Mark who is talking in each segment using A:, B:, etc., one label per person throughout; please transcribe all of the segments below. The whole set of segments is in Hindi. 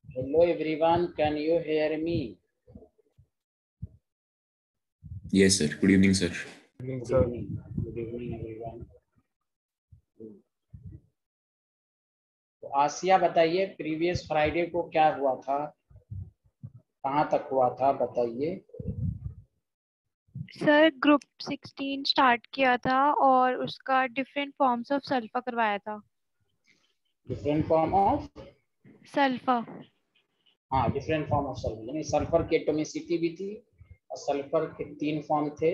A: Hello everyone, can you hear me?
B: Yes, sir. Good evening, sir.
A: Good evening. Good evening everyone. तो आसिया बताइए, प्रीवियस फ्राइडे को क्या हुआ था, कहाँ तक हुआ था बताइए।
C: सर ग्रुप 16 स्टार्ट किया था और उसका डिफरेंट फॉर्म्स ऑफ सल्फा करवाया था।
A: Different form of
C: sulphur.
A: हाँ, डिफरेंट फॉर्म ऑफ सल्फर, यानी सल्फर की एटोमिसिटी भी थी और सल्फर के 3 फॉर्म थे,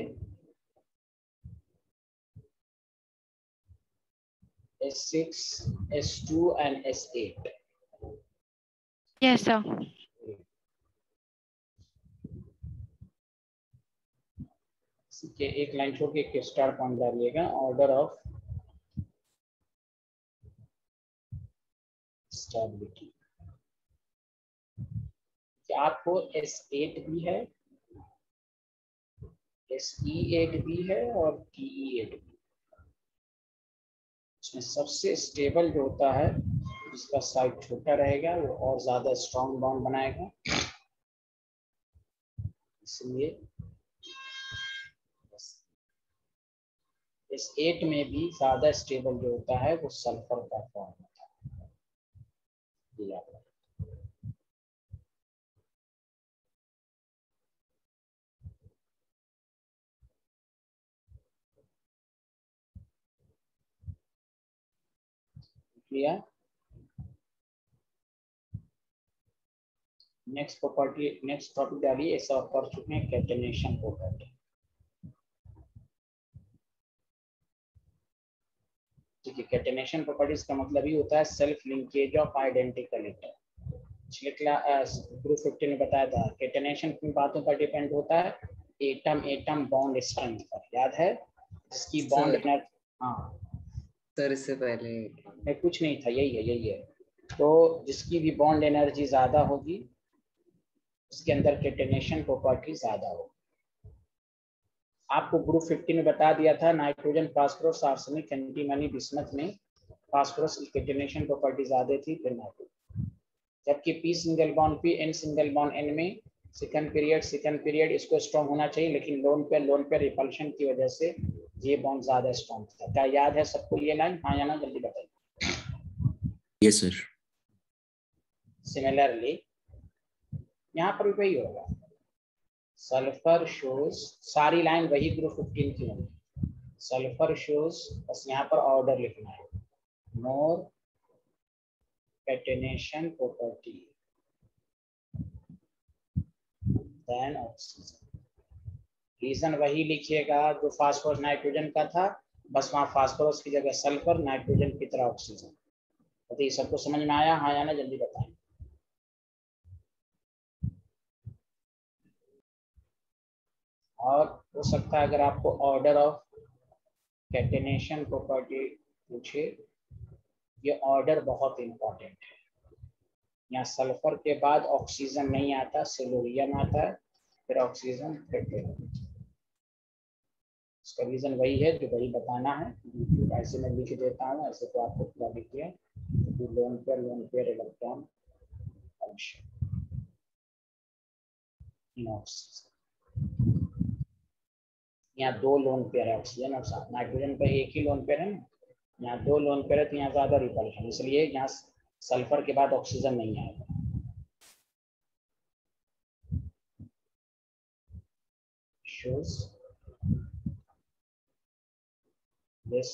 A: S6, S2 and S8।
C: Yes sir.
A: के एक लाइन छोड़ के एक स्टार पॉइंट डालिएगा, ऑर्डर ऑफ स्टेबिलिटी। क्या आपको S8 भी है, SE8 भी है और TE8 भी। इसमें सबसे स्टेबल जो होता है, जिसका साइज छोटा रहेगा, वो और ज्यादा स्ट्रॉन्ग बॉन्ड बनाएगा। इसलिए S8 में भी ज्यादा स्टेबल जो होता है वो सल्फर का फॉर्म होता है। Clear? Next property, next topic डालिए, ऐसा कर चुके हैं, कैटेनेशन प्रॉपर्टी। ठीक है, कैटेनेशन प्रॉपर्टीज का मतलब ही होता है self linkage of identical atom. पिछले क्लास ग्रुप 15 में बताया था, कैटेनेशन किन बातों पर डिपेंड होता है, एटम एटम बॉन्ड स्ट्रेंथ पर, याद है? जिसकी बॉन्ड एनर्जी, हाँ
D: सर इससे पहले
A: नहीं कुछ नहीं था, यही है। तो जिसकी भी बॉन्ड एनर्जी ज्यादा होगी उसके अंदर कैटेनेशन प्रॉपर्टी ज्यादा होगी। आपको ग्रुप 15 में बता दिया था, nitrogen, phosphorus, arsenic, antimony, bismuth में फास्फोरस की कैटेनेशन प्रॉपर्टी ज्यादा थी फिर नाइट्रोजन, जबकि P single bond P, N single bond N में सेकंड पीरियड इसको स्ट्रॉन्ग होना चाहिए, लेकिन लोन पे रिपल्शन की वजह से ये बॉन्ड ज्यादा स्ट्रॉन्ग था। क्या याद है सबको ये लाइन? हाँ या ना, जल्दी बताइए।
B: Yes sir.
A: सिमिलरली यहाँ पर भी वही होगा, सल्फर शोज, सारी लाइन वही ग्रुप 15 की होगी। सल्फर शोज, बस यहाँ पर ऑर्डर लिखना है, more catenation property than oxygen. Reason वही लिखिएगा जो फास्फोरस नाइट्रोजन का था, बस वहाँ फास्फोरस की जगह सल्फर, नाइट्रोजन की तरह ऑक्सीजन। तो ये सबको समझ में आया? हाँ या ना, जल्दी बताएं। और हो सकता है अगर आपको ऑर्डर ऑफ कैटेनेशन प्रॉपर्टी पूछे, ये ऑर्डर बहुत इंपॉर्टेंट है। यहाँ सल्फर के बाद ऑक्सीजन नहीं आता, सिलोरियम आता है, फिर ऑक्सीजन, फिर टेलोरियम। इसका रीजन वही है जो वही बताना है, ऐसे मैं लिख देता हूँ, ऐसे तो आपको पूरा लिखिए, लोन पेयर इलेक्ट्रॉन यहाँ 2 लोन पेयर है ऑक्सीजन और साथ, नाइट्रोजन पे एक ही लोन पेयर है ना, यहाँ 2 लोन पेयर है तो यहाँ ज्यादा रिपल्शन, इसलिए यहाँ सल्फर के बाद ऑक्सीजन नहीं आएगा। shows this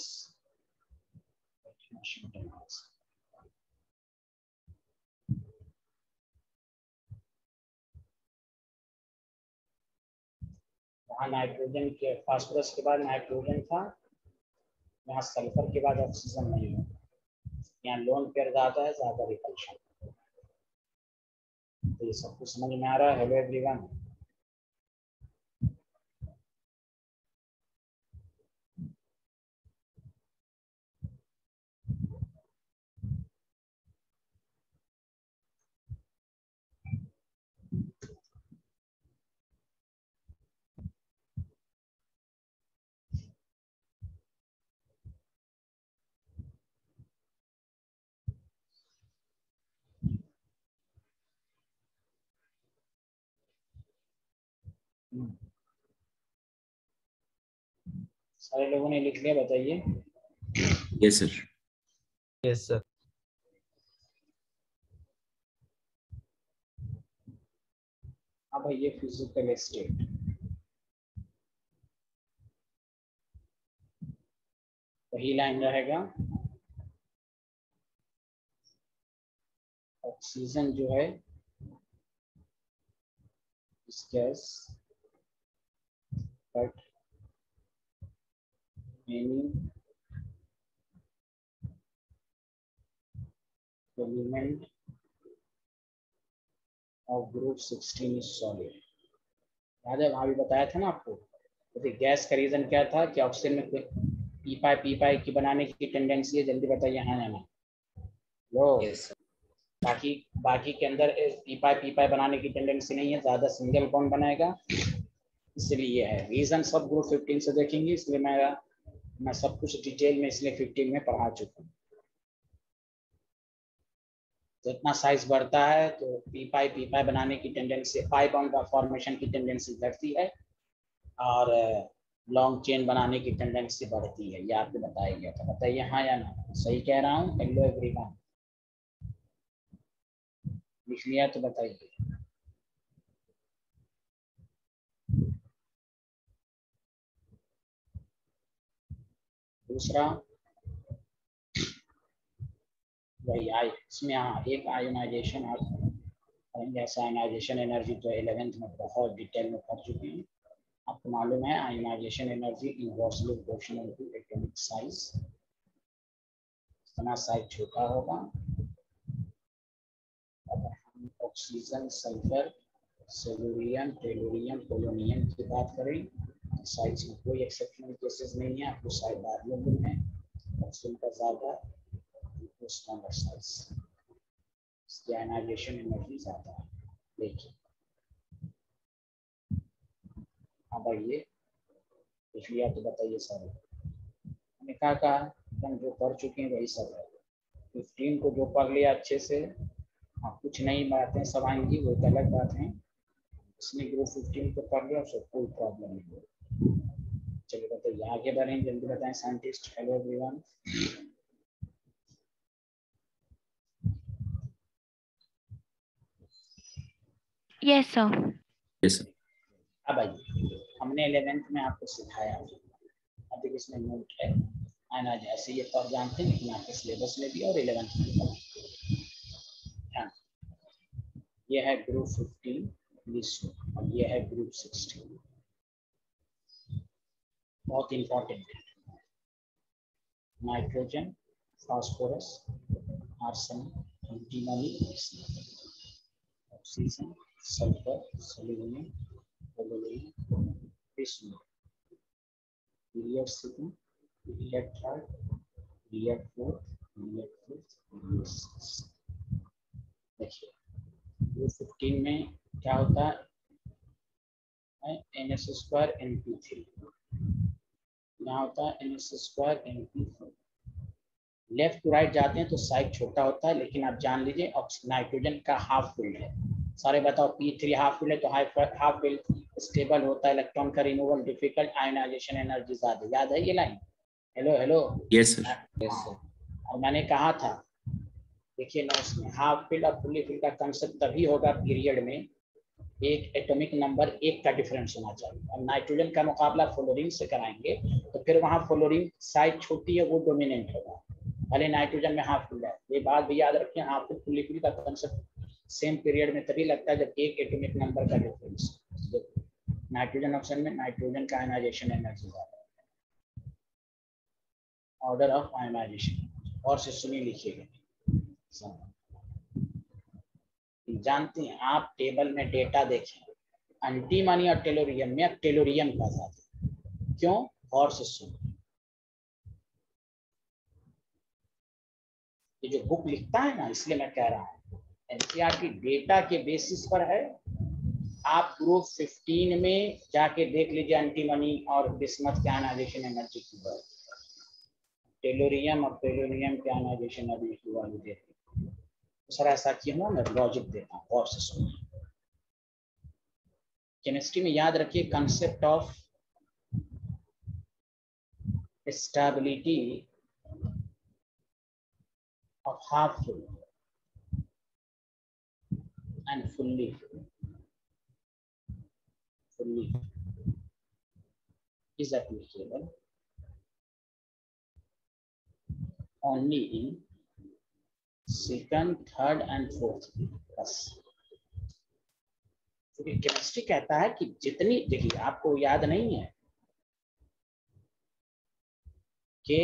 A: वहाँ नाइट्रोजन के, फास्फोरस के बाद नाइट्रोजन था, यहाँ सल्फर के बाद ऑक्सीजन नहीं है, यहाँ लोन पेयर ज्यादा है, ज्यादा रिपल्शन। तो ये सब कुछ समझ में आ रहा है? Hello everyone. सारे लोगों ने लिख लिया, बताइए।
B: Yes, sir.
E: Yes sir.
A: अब ये फिजिकल स्टेट, वही लाइन रहेगा। ऑक्सीजन जो है is gas but any element of group 16 is solid. याद है वहां भी बताया था ना आपको, तो गैस का रीजन क्या था कि ऑक्सीजन में पी पाई की बनाने की टेंडेंसी है। जल्दी बताइए हाँ या ना। लो
D: यस सर।
A: बाकी के अंदर पी पाई बनाने की टेंडेंसी नहीं है, ज्यादा सिंगल बॉन्ड बनाएगा, इसलिए ये है रीजन। सब ग्रुप 15 से देखेंगे, इसलिए मैं सब कुछ डिटेल में इसलिए 15 में पढ़ा चुका हूँ। जितना साइज बढ़ता है तो पी पाई बनाने की टेंडेंसी, पाई बॉन्ड फॉर्मेशन की टेंडेंसी घटती है और लॉन्ग चेन बनाने की टेंडेंसी बढ़ती है। ये आपको बताया गया था, बताइए हाँ या ना। सही कह रहा हूँ? हेलो एवरीवन, लिख लिया तो बताइए। दूसरा वही इसमें एक आयोनाइजेशन और जैसा आयोनाइजेशन एनर्जी तो 11th में बहुत डिटेल में पढ़ चुके हैं। आपको मालूम है ionisation energy inversely proportional to atomic size. जितना साइज छोटा होगा, अगर हम oxygen, sulphur, selenium, tellurium, polonium की बात करें, साइज में कोई एक्सेप्शनल केसेस नहीं है। आपको साइज वेरिएबल है, ऑक्सीजन का ज्यादा, स्मॉलर साइज, इसकी आयनाइजेशन एनर्जी ज्यादा है। देखिए हाँ भाई, ये देख लिया तो बताइए सर। मैंने कहा हम जो पढ़ चुके हैं वही सब है। 15 को जो पढ़ लिया अच्छे से, हाँ कुछ नई बातें सब आएंगी, वो एक अलग बात है। इसने ग्रुप 15 को पढ़ लिया, उसको कोई प्रॉब्लम नहीं है। चलिए बताइए, आगे बढ़ें, जल्दी बताएं scientist. Hello everyone.
C: Yes sir.
B: Yes, sir.
A: अब आइए, हमने 11th में आपको सिखाया, अभी इसमें नोट है आना जैसे ये तो आप जानते हैं, लेकिन आपके सिलेबस में भी और 11th में भी। ये है ग्रुप 15 और ये है ग्रुप 16, बहुत इंपॉर्टेंट है। Nitrogen, phosphorus, arsenic, antimony, oxygen, sulphur, selenium, polonium, विष्णु, period second, period third, period fourth, period fifth, period sixth. देखिए ग्रुप 15 में क्या होता है, NS2 NP3, यहाँ होता है NS2 NP4। Left to right जाते हैं तो साइज छोटा होता है, लेकिन आप जान लीजिए नाइट्रोजन का हाफ फील्ड है। सारे बताओ, P3 हाफ फील्ड है तो हाफ फील्ड स्टेबल होता है, इलेक्ट्रॉन का रिमूवल डिफिकल्ट, आयनाइजेशन एनर्जी ज्यादा। याद है ये line? Hello hello.
B: Yes, sir.
D: Yes sir.
A: और मैंने कहा था, देखिए ना, उसमें हाफ फील्ड और फुल्ली फील्ड का कंसेप्ट तभी होगा पीरियड में एक एटॉमिक नंबर 1 का डिफरेंस होना चाहिए। और नाइट्रोजन का मुकाबला फ्लोरीन से कराएंगे तो फिर वहां फ्लोरीन साइज छोटी है, वो डोमिनेंट होगा, भले नाइट्रोजन में हाफ फील्ड है। ये बात भी याद रखें, हाफ फील्ड फुल्ली फील्ड का कंसेप्ट सेम पीरियड में तभी लगता है जब एक एटॉमिक नंबर का डिफरेंस। नाइट्रोजन ऑप्शन में नाइट्रोजन का आयनाइजेशन एनर्जी ज्यादा है, ऑर्डर ऑफ आयनाइजेशन। और से सुनिए, लिखिएगा, जानते हैं आप टेबल में डेटा देखें, एंटीमनी और टेलोरियम में टेलोरियम का ज्यादा, क्यों? और से सुन, ये जो बुक लिखता है ना, इसलिए मैं कह रहा हूँ एनसीईआरटी डेटा के बेसिस पर है। आप ग्रुप 15 में जाके देख लीजिए एंटीमनी और बिस्मथ के आयनाइजेशन एनर्जी की बात, टेलोरियम और टेलोरियम के आयनाइजेशन एनर्जी की वैल्यू देखिए। तो सर ऐसा क्यों? मैं लॉजिक देता हूँ, और से सुनिए। केमिस्ट्री में याद रखिए concept of stability of half full and fully is applicable only in second, third and fourth बस। क्योंकि केमिस्ट्री कहता है कि जितनी, देखिए आपको याद नहीं है कि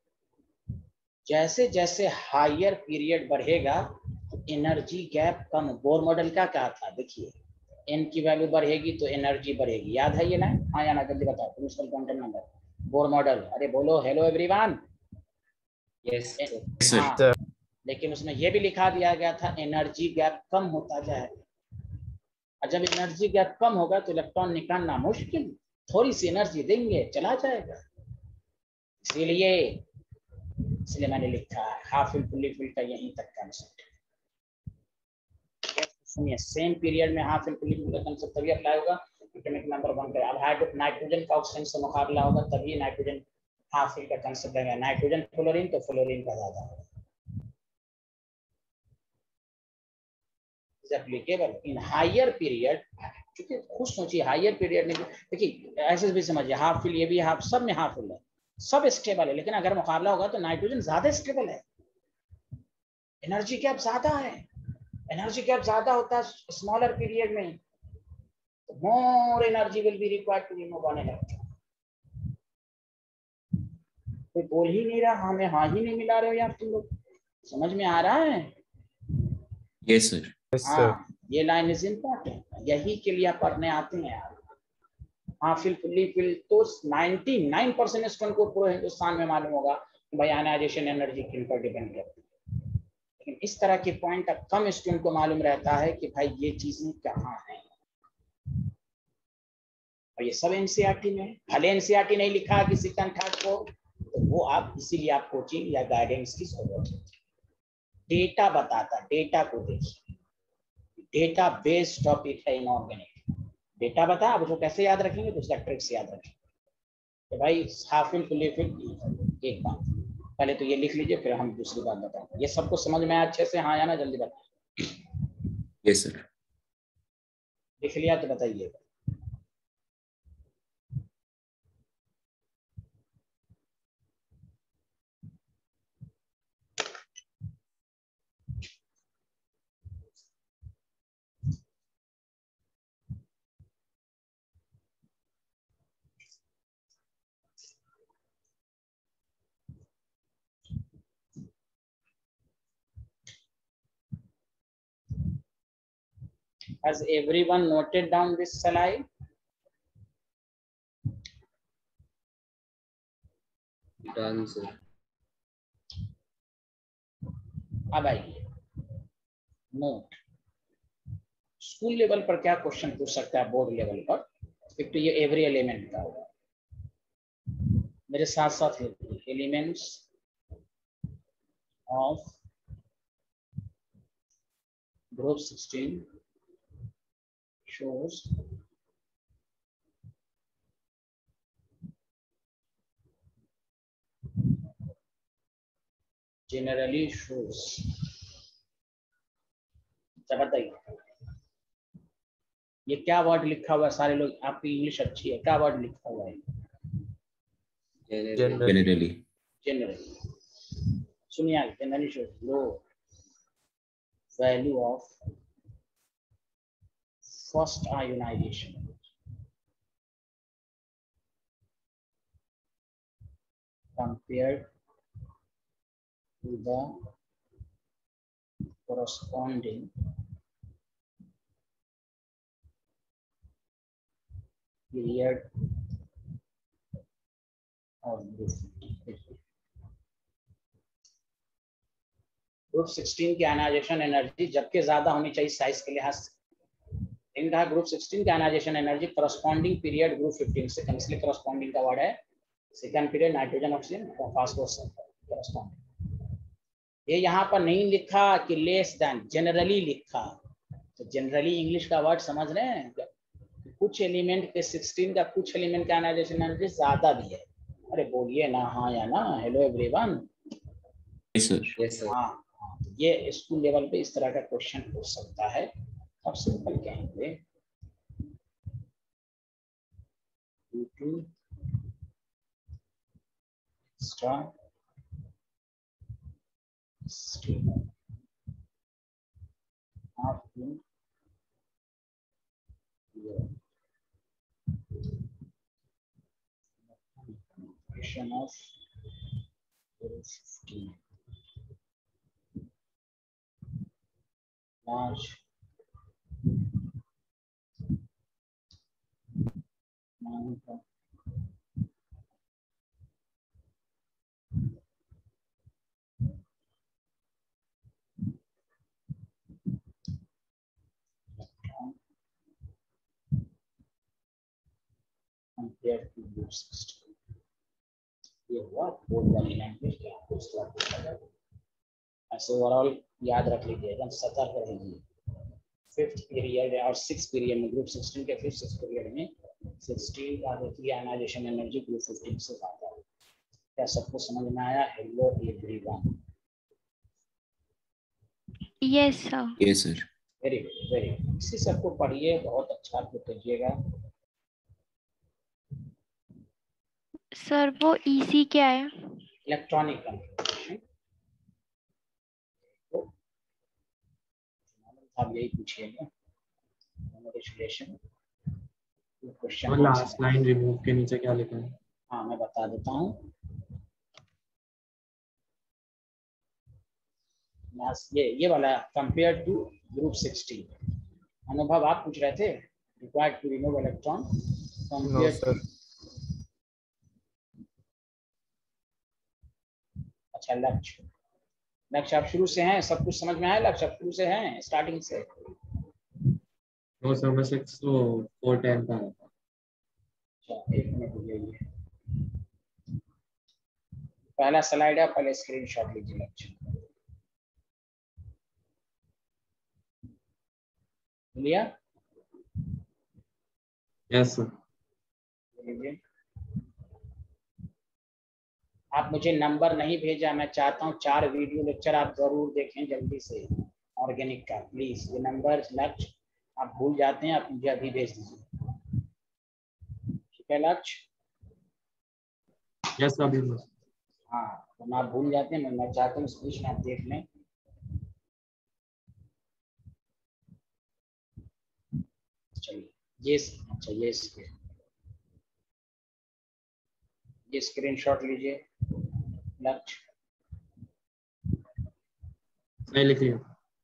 A: जैसे जैसे हायर पीरियड बढ़ेगा एनर्जी गैप कम। बोर मॉडल क्या कहा था, देखिए एन की वैल्यू बढ़ेगी तो एनर्जी बढ़ेगी, याद है ये ना? हाँ या ना, जल्दी बताओ। Principal quantum number, Bohr model. अरे बोलो हेलो एवरीवन।
D: Yes
B: sir.
A: हाँ, लेकिन उसमें यह भी लिखा दिया गया था एनर्जी गैप कम होता जाएगा, और जब एनर्जी गैप कम होगा तो इलेक्ट्रॉन निकालना मुश्किल, थोड़ी सी एनर्जी देंगे चला जाएगा। इसलिए मैंने लिखा है हाफ फिल फुल्ली फिल का यहीं तक कंसेप्ट है। सुनिए, सेम पीरियड में हाफ फिल फुल्ली फिल का कंसेप्ट तभी अप्लाई होगा एटॉमिक नंबर 1 पे। अब नाइट्रोजन का ऑक्सीजन से मुकाबला होगा तभी नाइट्रोजन हाफ फिल का कंसेप्ट लगेगा। नाइट्रोजन फ्लोरीन तो फ्लोरीन का ज्यादा होगा। एप्लीकेबल इन हायर पीरियड, क्योंकि खुद सोचिए हायर पीरियड में, देखिए ऐसे भी समझिए हाफ फिल, ये भी हाफ, सब में हाफ फिल है, सब स्टेबल है, लेकिन अगर मुकाबला होगा तो नाइट्रोजन ज्यादा स्टेबल है, एनर्जी गैप ज्यादा है। एनर्जी गैप ज्यादा होता है स्मॉलर पीरियड में, तो more energy will be required to remove one electron. कोई बोल ही नहीं रहा, हमें हाँ ही नहीं मिला रहे हो यार तुम लोग, समझ में आ रहा है?
B: Yes sir.
A: हाँ, ये लाइन इज इम्पोर्टेंट, यही के लिए पढ़ने आते हैं यार। हाँ फिल फुल्ली फिल तो 99% स्टूडेंट को पूरे हिंदुस्तान में मालूम होगा कि भाई आयनाइजेशन एनर्जी किन पर डिपेंड करती है, लेकिन इस तरह के पॉइंट अब कम स्टूडेंट को मालूम रहता है कि भाई ये चीजें कहाँ हैं। और ये सब एनसीईआरटी में, भले एनसीईआरटी नहीं लिखा कि सेकंड थर्ड को, तो वो आप इसीलिए आप कोचिंग या गाइडेंस की जरूरत है। डेटा बताता, डेटा को देखिए, डेटा बेस्ड टॉपिक है इनऑर्गेनिक। डेटा बता, अब उसको कैसे याद रखेंगे, तो उसका ट्रिक्स याद रखेंगे। तो भाई हाफ फिल फुल्ली फिल, एक बात पहले तो ये लिख लीजिए, फिर हम दूसरी बात बताएंगे। ये सबको समझ में आया अच्छे से? हाँ या ना, जल्दी बताइए।
B: Yes sir.
A: लिख लिया तो बताइएगा। Has everyone noted down this slide?
D: Done sir.
A: अब आइए नोट, स्कूल लेवल पर क्या क्वेश्चन पूछ सकता है, बोर्ड लेवल पर। एक तो ये एवरी एलिमेंट का होगा, मेरे साथ साथ elements of group 16 shows generally shows। बताइए ये क्या वर्ड लिखा हुआ है? सारे लोग, आपकी इंग्लिश अच्छी है, क्या वर्ड लिखा हुआ है?
B: जनरली।
A: जनरली सुनिए, generally shows low value of first ionization compared to the corresponding period of group 16 की आयनाइजेशन एनर्जी जबकि ज्यादा होनी चाहिए साइज के लिहाज से। इनका ग्रुप 16 की ionization energy corresponding period group 15 से कम, इसलिए करस्पॉन्डिंग का वर्ड है second period nitrogen oxygen phosphorus corresponding. ये यहाँ पर नहीं लिखा कि लेस देन, जनरली लिखा। तो जनरली इंग्लिश का वर्ड समझ रहे हैं, कुछ एलिमेंट के 16 का कुछ एलिमेंट का आयनाइजेशन एनर्जी ज्यादा भी है। अरे बोलिए ना हाँ या ना। Hello everyone.
B: Yes, sir.
D: Yes, sir.
A: हाँ, तो ये स्कूल लेवल पे इस तरह का क्वेश्चन हो सकता है। अब सिंपल कहेंगे extra stable of 15 large amount of electron compared to group 16। ये हुआ बोर्ड वाली लैंग्वेज के आपको इस तरह पूछा। ऐसे ओवरऑल याद रख लीजिए, एकदम सतर्क रहिए। 5th पीरियड और 6th पीरियड में, ग्रुप 16 के 5th 6th पीरियड में 16 का होती है आयनाइजेशन एनर्जी ग्रुप 15 से ज्यादा है। क्या सबको समझ में आया? Hello everyone.
C: Yes sir.
B: Yes, sir.
A: Very good very good. इसी सबको पढ़िए, बहुत अच्छा आपको कीजिएगा।
C: सर वो ईसी क्या है?
A: Electronic configuration. तो आप यही पूछिएगा relation question.
E: Last line remove के नीचे क्या लिखा है?
A: हाँ मैं बता देता हूँ। ये वाला कंपेयर टू ग्रुप 16। अनुभव आप पूछ रहे थे required to remove electron compare to. अच्छा लक्ष्य आप शुरू से हैं, सब कुछ समझ में आया? लक्ष्य आप शुरू से हैं, स्टार्टिंग से?
E: नो सर, मैं 6 तो 410 का था।
A: अच्छा एक मिनट रुकिए, पहला स्लाइड है, पहले स्क्रीनशॉट लीजिए लक्ष्य। लिया?
E: Yes sir.
A: आप मुझे नंबर नहीं भेजा, मैं चाहता हूँ 4 वीडियो लेक्चर आप जरूर देखें जल्दी से ऑर्गेनिक का, प्लीज। ये नंबर लक्ष्य आप भूल जाते हैं, आप मुझे अभी भेज दीजिए, ठीक है लक्ष्य?
E: यस अभी।
A: हाँ तो आप भूल जाते हैं, मैं चाहता हूँ इस बीच में आप देख लें। चलिए ये अच्छा ये स्क्रीनशॉट लीजिए लक्ष्य।
E: सही लिख लिया।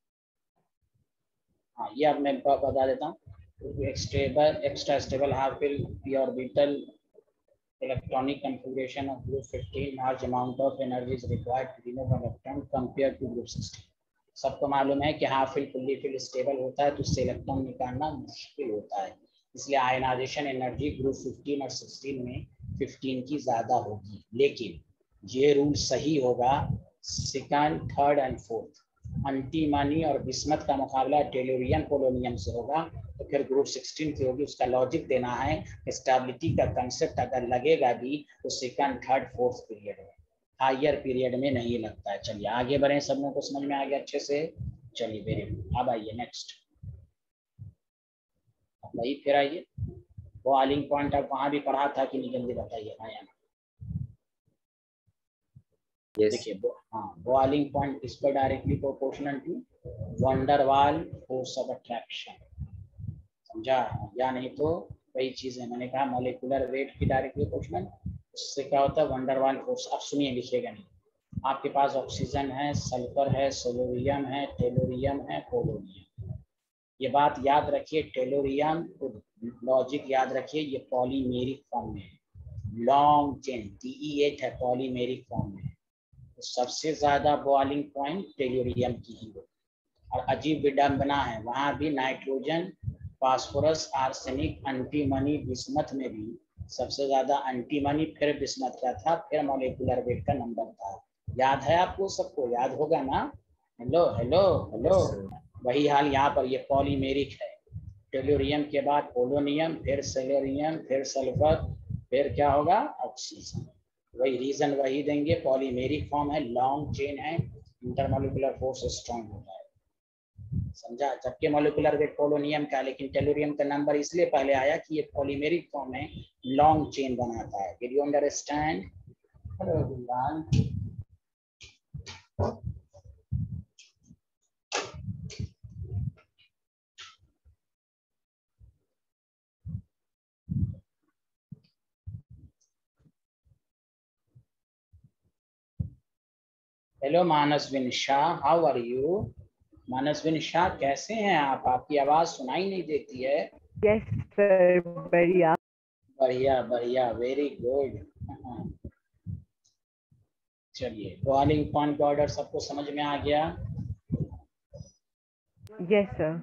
A: हाँ ये अब मैं बता देता हूँ। Extra stable half fill p orbital electronic configuration of group 15 large amount of energy is required to remove electron compared to group 16। सबको मालूम है कि half fill fully fill stable होता है तो उससे इलेक्ट्रॉन निकालना मुश्किल होता है, इसलिए आयनाइजेशन एनर्जी ग्रुप 15 और 16 में 15 की ज्यादा होगी। लेकिन ये रूल सही होगा second, third and fourth. Antimony और बिस्मथ का मुकाबला टेलुरियम पोलोनियम से होगा तो फिर ग्रुप 16 की होगी। उसका लॉजिक देना है, स्टेबिलिटी का कंसेप्ट अगर लगेगा भी तो सेकंड, थर्ड, फोर्थ पीरियड में, हायर पीरियड में नहीं लगता है। चलिए आगे बढ़े, सब लोगों को समझ में आ गया अच्छे से? चलिए वेरी गुड। अब आइए नेक्स्ट, वही फिर आइए बॉइलिंग पॉइंट। आप वहां भी पढ़ा था कि नहीं, जल्दी बताइए। हाँ या ना? देखिए हाँ, बॉइलिंग पॉइंट इस पर directly proportional to van der Waals force of attraction, समझा? या नहीं तो वही चीज है, मैंने कहा मॉलिक्यूलर वेट की डायरेक्टली प्रोपोर्शनल, उससे क्या होता है वंडर वाल फोर्स। अब सुनिए, लिखिएगा नहीं। आपके पास ऑक्सीजन है, सल्फर है, सोलोरियम है, टेलोरियम है, पोलोनियम। ये बात याद रखिए, टेलोरियम को लॉजिक याद रखिए, ये पॉलीमेरिक फॉर्म में है, लॉन्ग चेन TE8 है, पॉलीमेरिक फॉर्म में। तो सबसे ज्यादा बॉइलिंग पॉइंट टेलोरियम की ही हो। और अजीब विडंबना है, वहां भी nitrogen, phosphorus, arsenic, antimony, bismuth में भी सबसे ज्यादा एंटीमनी फिर बिस्मथ का था, फिर मॉलिक्यूलर वेट का नंबर था। याद है आपको? सबको याद होगा ना? Hello hello hello. वही हाल यहाँ पर, ये पॉलीमेरिक है, टेलुरियम के बाद पोलोनियम, फिर सेलेरियम, फिर सल्फर, फिर क्या होगा? ऑक्सीजन। वही रीजन वही देंगे, पॉलीमेरिक फॉर्म है, लॉन्ग चेन है, इंटरमोलिकुलर फोर्स स्ट्रॉन्ग होता है। समझा? जबकि मोलिकुलर वेट पोलोनियम का, लेकिन टेलुरियम का नंबर इसलिए पहले आया कि ये पॉलीमेरिक फॉर्म है, लॉन्ग चेन बनाता है। Did you understand? Hello Manasvin Shah, how are you? Manasvin Shah कैसे हैं आप? आपकी आवाज सुनाई नहीं देती है।
F: यस सर, बढ़िया।
A: बढ़िया बढ़िया, वेरी गुड। चलिए, बॉइलिंग पॉइंट ऑर्डर सबको समझ में आ गया?
F: Yes sir.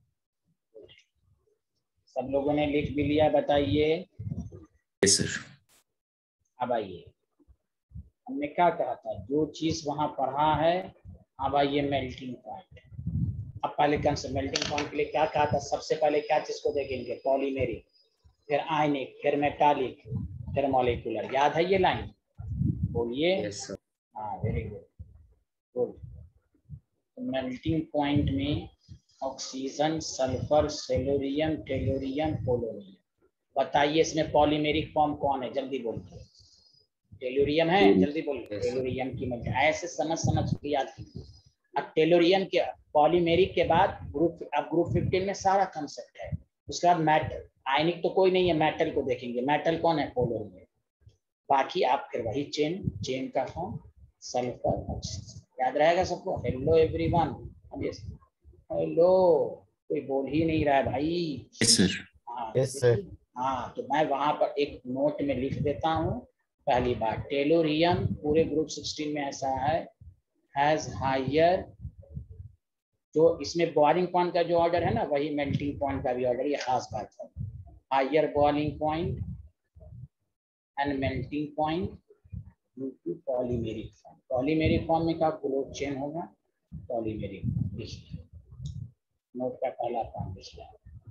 A: सब लोगों ने लिख भी लिया? बताइए।
B: Yes sir.
A: अब आइए, हमने क्या कहा था, जो चीज वहां पढ़ा है। अब आइए मेल्टिंग पॉइंट। अब पहले मेल्टिंग पॉइंट के लिए क्या कहा था? सबसे पहले क्या चीज को देखेंगे? पॉलीमेरिक, फिर आयनिक, फिर मेटालिक, फिर मॉलिक्यूलर। याद है ये लाइन? बोलिए।
D: Yes sir.
A: हाँ, very good good. Melting point में oxygen, sulphur, selenium, tellurium, polonium. बताइए इसमें पॉलीमेरिक फॉर्म कौन है? जल्दी बोलिए। टेलुरियम है, जल्दी बोलिए।
D: Yes, sir.
A: टेलुरियम की मेल्टिंग ऐसे समझ के याद कीजिए। अब टेलुरियम के पॉलीमेरिक के बाद ग्रुप 15 में सारा कंसेप्ट है। उसके बाद मेटल, आयनिक तो कोई नहीं है, मेटल को देखेंगे। मेटल कौन है? पोलोनियम। बाकी आप फिर वही चेन का फॉर्म, सल्फर, ऑक्सीजन। याद रहेगा सबको? Hello everyone. हेलो, कोई बोल ही नहीं रहा है भाई।
B: Yes sir.
A: हाँ
G: यस सर।
A: हाँ, तो मैं वहां पर एक नोट में लिख देता हूँ। पहली बात, टेलुरियम पूरे ग्रुप 16 में ऐसा है, हैज हायर, जो इसमें बॉइलिंग पॉइंट का जो ऑर्डर है ना, वही मेल्टिंग पॉइंट का भी ऑर्डर। ये खास बात है, higher boiling point and melting point due to polymeric form. Polymeric form में क्या क्लोज चेन होगा? पॉलीमेरिक। लिखिए, नोट का पहला पॉइंट लिखिए।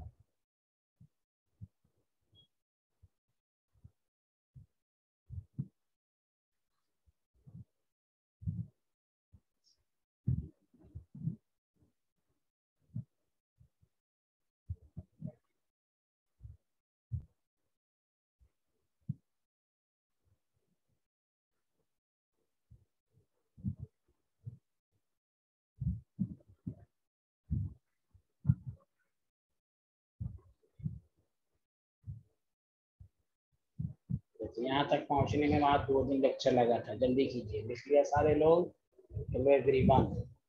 A: तो यहाँ तक पहुँचने में वहाँ 2 दिन लेक्चर लगा था। जल्दी कीजिए, लिख लिया सारे लोग? Hello everyone.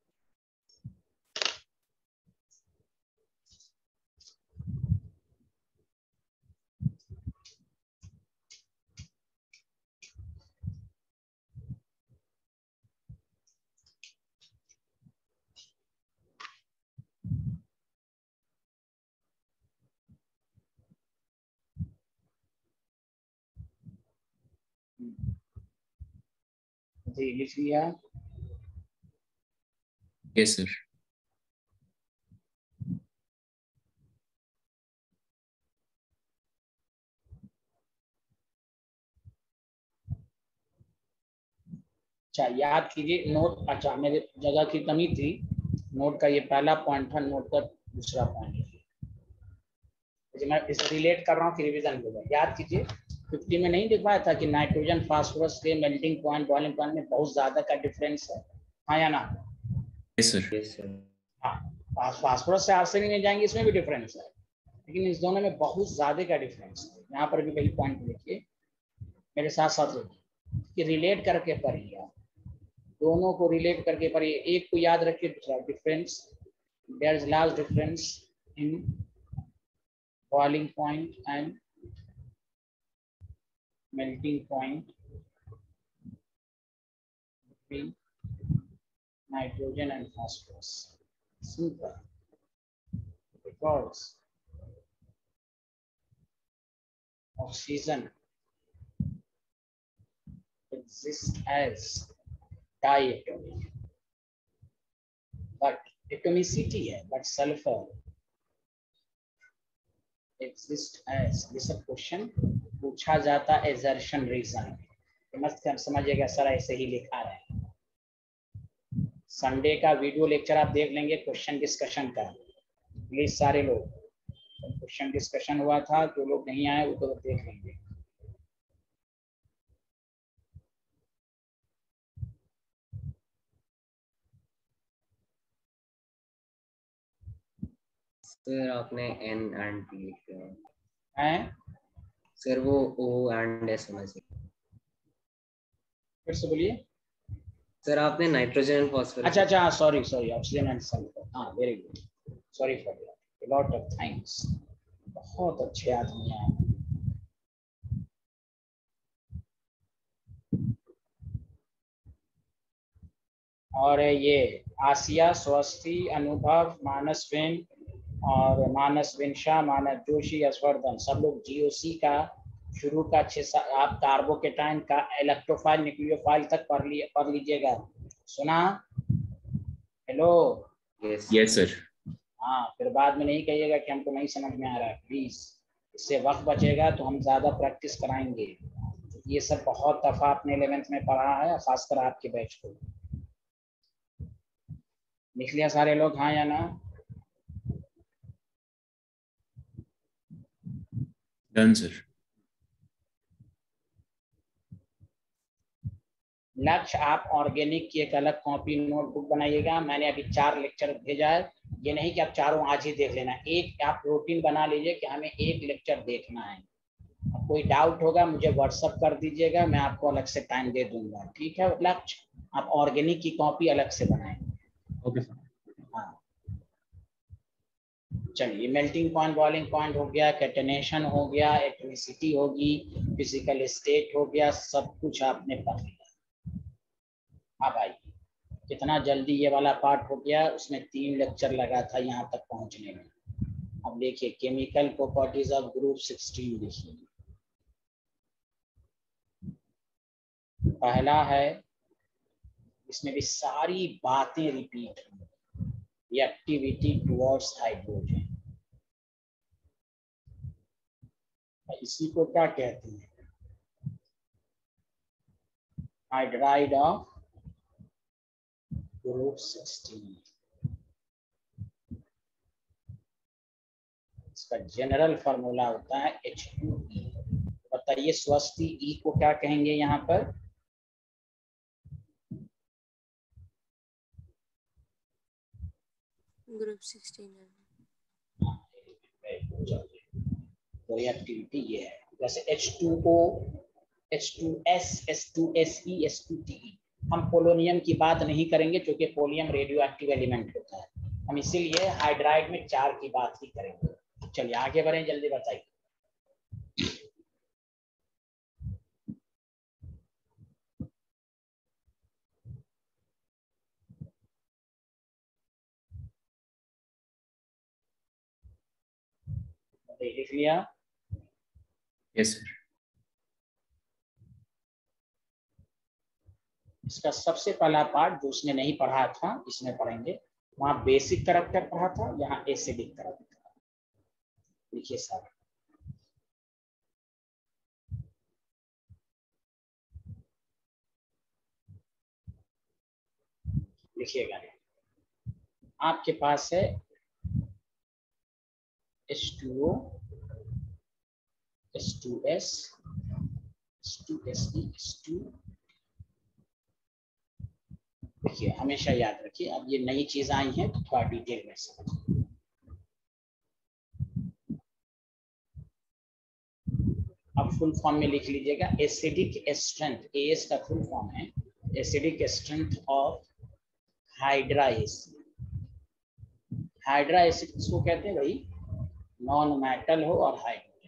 A: जी, लिख लिया?
B: Yes sir.
A: अच्छा, याद कीजिए नोट। अच्छा, मेरे जगह की कमी थी। नोट का ये पहला पॉइंट था, नोट का दूसरा पॉइंट। मैं इसे रिलेट कर रहा हूँ कि रिवीजन हो जाए। याद कीजिए, 50 में नहीं दिख पाया था कि नाइट्रोजन फास्फोरस के मेल्टिंग पॉइंट, बॉइलिंग पॉइंट में बहुत ज्यादा का डिफरेंस है? हाँ या ना?
B: Yes sir.
D: Yes sir.
A: हाँ, फास्फोरस से आर्सेनिक में जाएंगे, इसमें भी डिफरेंस है, लेकिन इस दोनों में बहुत ज्यादा का डिफरेंस है। यहाँ पर भी वही पॉइंट लिखिए, मेरे साथ साथ लिखिए कि रिलेट करके पढ़िए। आप दोनों को रिलेट करके पढ़िए। एक को याद रखिए, दूसरा difference. There is large difference in boiling point and melting point between nitrogen and phosphorus. Simple, because oxygen exists as diatomic, but atomicity है, but sulfur एग्जिस्ट एज, ये सब क्वेश्चन पूछा जाता एजर्शन रीजन। मस्त समझिएगा सर, ऐसे ही लिखा रहे। संडे का वीडियो लेक्चर आप देख लेंगे क्वेश्चन डिस्कशन का, प्लीज सारे लोग। क्वेश्चन डिस्कशन हुआ था, जो लोग नहीं आए वो तो देख लेंगे।
D: सर आपने N and T लिखा है
A: हैं?
D: सर, वो O and S होना चाहिए।
A: फिर से बोलिए।
D: सर आपने नाइट्रोजन एंड फॉस्फोरस।
A: अच्छा अच्छा, sorry sorry, oxygen and sulphur. हाँ, very good, sorry for that, lot of thanks, बहुत अच्छे आदमी हैं। और ये आसिया, स्वस्ति, अनुभव, मानसविन और मानसविन शाह, मानस जोशी, यशवर्धन, सब लोग जीओसी का शुरू का 6 आप कार्बोकेटाइन का इलेक्ट्रोफाइल न्यूक्लियोफाइल तक पढ़ लीजिएगा। सुना? हेलो?
B: Yes sir.
A: हाँ, फिर बाद में नहीं कहिएगा कि हमको नहीं समझ में आ रहा है, प्लीज। इससे वक्त बचेगा तो हम ज्यादा प्रैक्टिस कराएंगे। ये सब बहुत दफा आपने 11th में पढ़ा है, खासकर आपके बैच को। लिख लिया सारे लोग, हाँ या ना?
B: Done sir.
A: लक्ष्य, आप ऑर्गेनिक की एक अलग कॉपी नोटबुक बनाइएगा। मैंने अभी 4 लेक्चर भेजा है, ये नहीं कि आप चारों आज ही देख लेना। एक आप रूटीन बना लीजिए कि हमें एक लेक्चर देखना है। अब कोई डाउट होगा मुझे व्हाट्सअप कर दीजिएगा, मैं आपको अलग से टाइम दे दूंगा, ठीक है? लक्ष्य, आप ऑर्गेनिक की कॉपी अलग से बनाएं।
E: Okay sir.
A: हाँ, चलिए, मेल्टिंग पॉइंट, बॉइलिंग पॉइंट हो गया, कैटेनेशन हो गया, एटॉमिसिटी होगी, फिजिकल स्टेट हो गया, सब कुछ आपने पढ़ लिया। अब आइए, कितना जल्दी ये वाला पार्ट हो गया, उसमें 3 लेक्चर लगा था यहाँ तक पहुँचने में। अब देखिए, केमिकल प्रॉपर्टीज ऑफ ग्रुप 16 देखिए। पहला है, इसमें भी सारी बातें रिपीट हुई, रिएक्टिविटी टुवर्ड्स हाइड्रोजन। इसी को क्या कहते हैं? Hydride of group 16। इसका जनरल फॉर्मूला होता है H2E। बताइए, स्वस्ति E को क्या कहेंगे यहाँ पर?
G: ग्रुप 16
A: तो रिएक्टिविटी ये है। जैसे H2O, H2S, H2SE, H2TE। हम पोलोनियम की बात नहीं करेंगे क्योंकि पोलियम रेडियो एक्टिव एलिमेंट होता है, हम इसीलिए हाइड्राइड में 4 की बात ही करेंगे। चलिए आगे बढ़ें, जल्दी बताइए। लिख लिया?
B: Yes sir.
A: इसका सबसे पहला पार्ट जो उसने नहीं पढ़ा था, इसमें पढ़ेंगे। वहां बेसिक कैरेक्टर पढ़ा था, यहाँ एसिडिक कैरेक्टर। लिखिए सर। लिखिएगा, आपके पास है H2O, H2S, H2SE, H2। देखिए, हमेशा याद रखिए, अब ये नई चीज आई है तो थोड़ा डिटेल में समझिए। अब फुल फॉर्म में लिख लीजिएगा। एसिडिक स्ट्रेंथ, एस का फुल फॉर्म है acidic strength of hydra acid. Hydra acid किसको कहते हैं भाई? नॉन मेटल हो और हाइड्रोजन।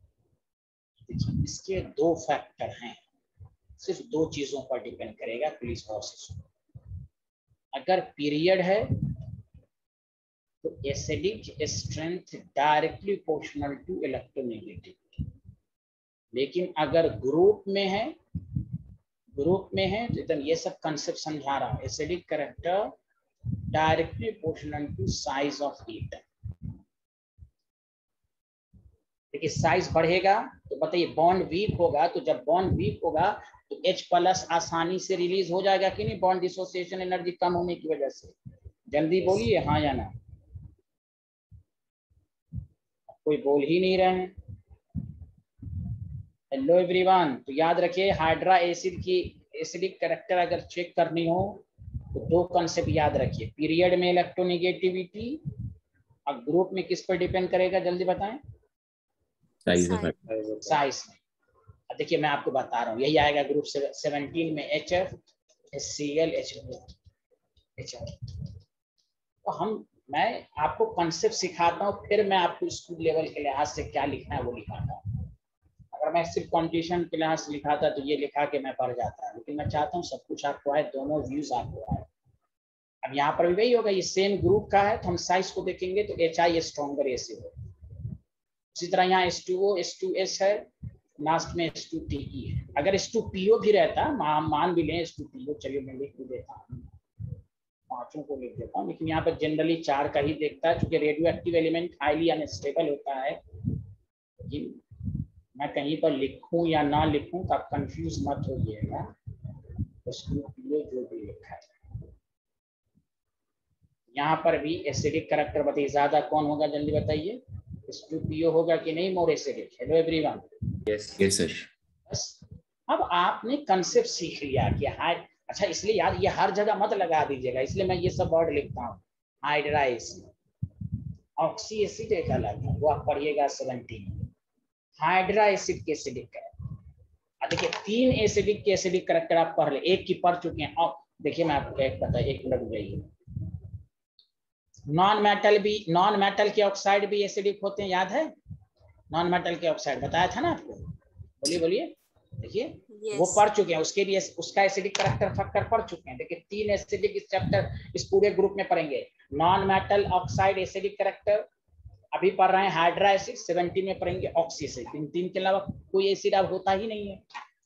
A: इसके 2 फैक्टर हैं, सिर्फ 2 चीजों पर डिपेंड करेगा, प्लीज गौर से सुनो। अगर पीरियड है तो acidic strength directly proportional to electronegativity. लेकिन अगर ग्रुप में है तो एकदम ये सब कंसेप्ट समझा रहा हूं। Acidic character directly proportional to size of atom. देखिए साइज बढ़ेगा तो बताइए बॉन्ड वीक होगा, तो जब बॉन्ड वीक होगा तो H+ आसानी से रिलीज हो जाएगा कि नहीं, बॉन्ड डिसोसिएशन एनर्जी कम होने की वजह से। जल्दी बोलिए हाँ या ना, कोई बोल ही नहीं रहे हैं। हेलो एवरीवन, तो याद रखिए हाइड्रा एसिड की एसिडिक कैरेक्टर अगर चेक करनी हो तो दो कॉन्सेप्ट याद रखिए, पीरियड में इलेक्ट्रोनेगेटिविटी और ग्रुप में किस पर डिपेंड करेगा, जल्दी बताएं।
B: साइज ऑफ
A: साइज में। अब देखिए मैं आपको बता रहा हूँ, यही आएगा ग्रुप 17 में HF HCl HF। तो मैं आपको कॉन्सेप्ट सिखाता हूँ, फिर मैं आपको स्कूल लेवल के लिहाज से क्या लिखना है वो लिखाता हूँ। अगर मैं सिर्फ कंडीशन के लिहाज से लिखाता तो ये लिखा के मैं पढ़ जाता, लेकिन मैं चाहता हूँ सब कुछ आपको आए, दोनों व्यूज आपको आए। अब यहाँ पर भी वही होगा, ये सेम ग्रुप का है तो हम साइज को देखेंगे तो HI स्ट्रॉन्गर एसिड है। उसी तरह यहाँ H2O H2S है, लास्ट में H2TE है। अगर H2PO भी रहता, मान भी लें H2PO, चलिए मैं लिख भी देता हूँ, पांचों को लिख देता हूँ, लेकिन यहाँ पर जनरली 4 का ही देखता है क्योंकि radioactive element highly unstable होता है। लेकिन मैं कहीं पर लिखूं या ना लिखूं तो आप कंफ्यूज मत होइएगा, H2PO जो भी लिखा है। यहाँ पर भी एसिडिक कैरेक्टर बताइए ज्यादा कौन होगा, जल्दी बताइए। H2PO होगा कि नहीं more acidic. Hello everyone.
B: Yes sir.
A: बस अब आपने कंसेप्ट सीख लिया कि हाई, अच्छा इसलिए यार ये हर जगह मत लगा दीजिएगा, इसलिए मैं ये सब वर्ड लिखता हूँ। हाइड्रा एसिड, ऑक्सी एसिड एक अलग है, वो आप पढ़िएगा 17। हाइड्रा एसिड के एसिडिक है। देखिए 3 एसिडिक के एसिडिक कैरेक्टर आप पढ़ ले, एक की पढ़ चुके हैं। और देखिए मैं आपको एक पता है, एक मिनट जाइए। नॉन मेटल के ऑक्साइड भी एसिडिक होते हैं, याद है? नॉन मेटल के ऑक्साइड बताया था ना आपको, बोलिए बोलिए। देखिए वो पढ़ चुके हैं, उसके भी उसका एसिडिक कैरेक्टर फैक्टर पढ़ चुके हैं। देखिए 3 एसिडिक इस चैप्टर इस पूरे ग्रुप में पढ़ेंगे। Non metal oxide acidic character अभी पढ़ रहे हैं, हाइड्रा एसिड 17 में पढ़ेंगे, ऑक्सी एसिड। इन 3 के अलावा कोई एसिड अब होता ही नहीं है।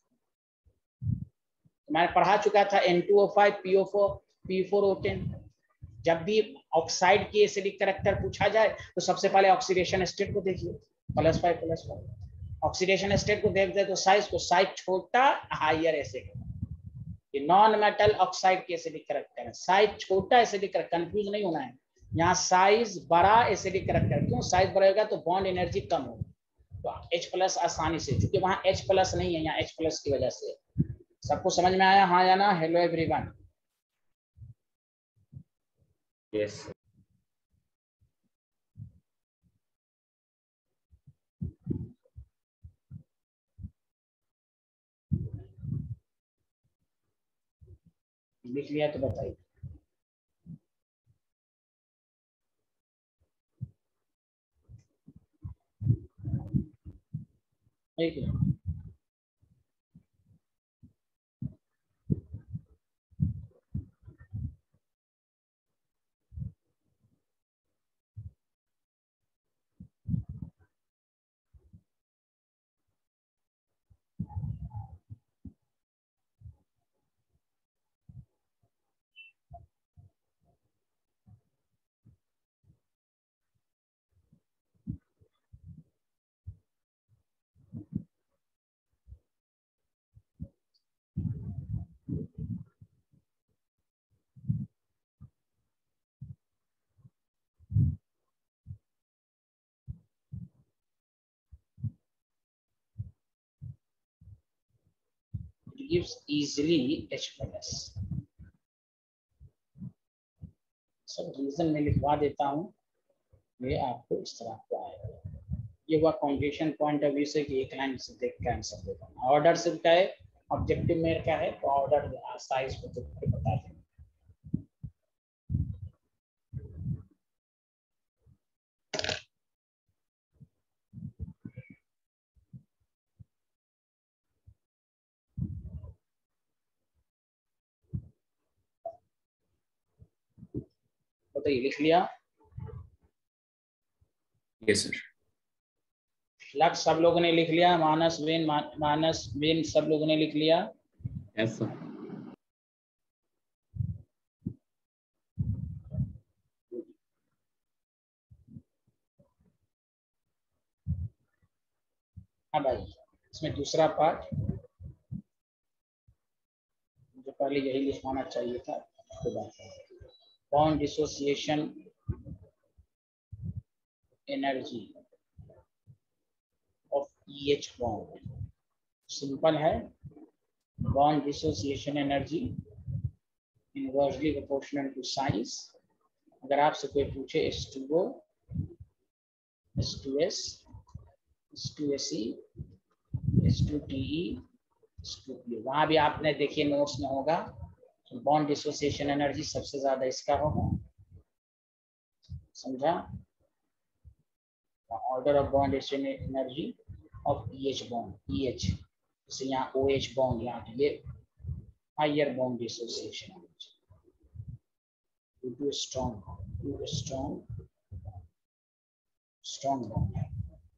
A: मैंने पढ़ा चुका था N2O5 PO4 P4O10। जब भी ऑक्साइड की एसिडिक कैरेक्टर पूछा जाए तो सबसे पहले ऑक्सीडेशन स्टेट को देखिए, +5+5। ऑक्सीडेशन स्टेट को देखते तो साइज छोटा हायर एसिड। ये नॉन मेटल ऑक्साइड की एसिडिक कैरेक्टर है, साइज छोटा एसिडिक कैरेक्टर, कंफ्यूज नहीं होना है। यहाँ साइज बड़ा एसिडिक कैरेक्टर, क्यों? साइज बढ़ेगा तो बॉन्ड एनर्जी कम होगी, तो H+ आसानी से, क्योंकि वहां H+ नहीं है, यहाँ H+ की वजह से। सबको समझ में आया हाँ या ना? Hello everyone.
D: यस
A: लिख लिया तो बताइए। ठीक है, gives easily H+। सब रीजन में लिखवा देता हूँ, ये आपको इस तरह का आएगा। ये हुआ कंडीशन पॉइंट ऑफ व्यू से कि एक लाइन से देख के आंसर देता हूँ। ऑर्डर से क्या है, ऑब्जेक्टिव में क्या है, तो ऑर्डर साइज को तो बता दें। बताइए लिख लिया?
B: Yes sir.
A: फ्लक्स सब लोगों ने लिख लिया? मानस वेन सब लोगों ने लिख लिया?
E: Yes sir.
A: हाँ भाई, इसमें दूसरा पार्ट मुझे पहले यही लिखवाना चाहिए था, तो बात है bond dissociation energy of EH bond. Simple है, bond dissociation energy inversely proportional to size. अगर आपसे कोई पूछे H2O, H2S, H2SE, H2TE, H2PO, वहां भी आपने देखिए नोट्स में होगा, बॉन्ड डिसोसिएशन एनर्जी सबसे ज्यादा इसका होगा, समझा? Order of bond dissociation energy of EH bond, EH जैसे यहाँ OH बॉन्ड, यहाँ ये higher bond dissociation energy to strong bond है।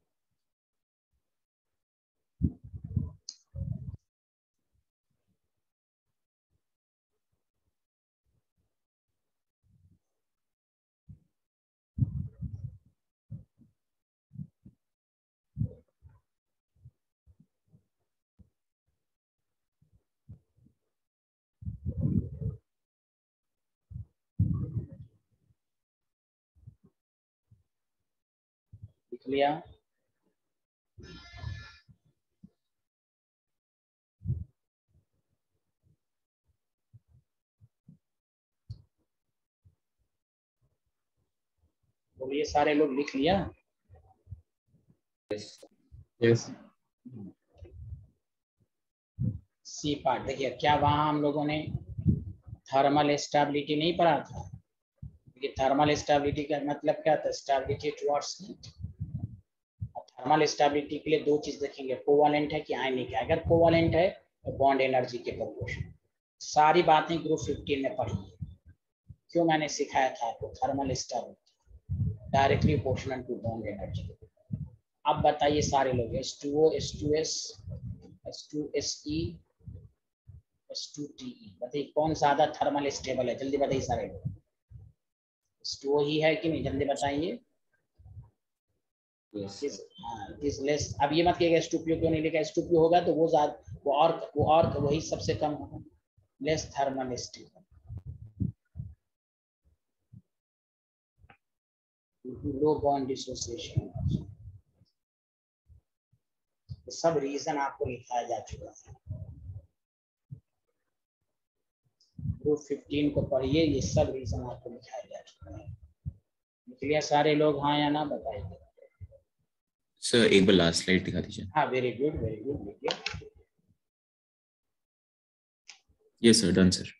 A: लिख लिया? बोलिए सारे लोग लिख लिया?
E: यस।
A: सी पार्ट देखिए, क्या वहां हम लोगों ने थर्मल स्टेबिलिटी नहीं पढ़ा था? देखिए थर्मल स्टेबिलिटी का मतलब क्या था? Stability towards heat. Thermal stability के लिए दो चीज देखेंगे, कोवैलेंट है कि आयनिक है। अगर कोवैलेंट है तो बॉन्ड एनर्जी के प्रोपोर्शन। सारी बातें ग्रुप 15 में पढ़ी है। क्यों मैंने सिखाया था आपको thermal stability directly proportional to bond energy. अब बताइए सारे लोग, H2O, H2S, H2SE, H2TE, बताइए कौन ज्यादा थर्मल स्टेबल है? जल्दी बताइए सारे लोग। H2O ही है कि नहीं? जल्दी बताइए। इस लेस। अब ये मत कहिएगा H2PO क्यों नहीं लिखा, H2PO होगा तो वो ज्यादा, वो और वही सबसे कम होगा, less thermal stable. Low bond dissociation, सब रीजन आपको लिखाया जा चुका है। ग्रुप 15 को पढ़िए, ये सब रीजन आपको लिखाया जा चुका है। निकलिए सारे लोग? हाँ या ना बताइए।
B: सर एक बार लास्ट स्लाइड दिखा दीजिए।
A: हाँ, वेरी गुड वेरी गुड। देखिए
B: यस सर, डन सर।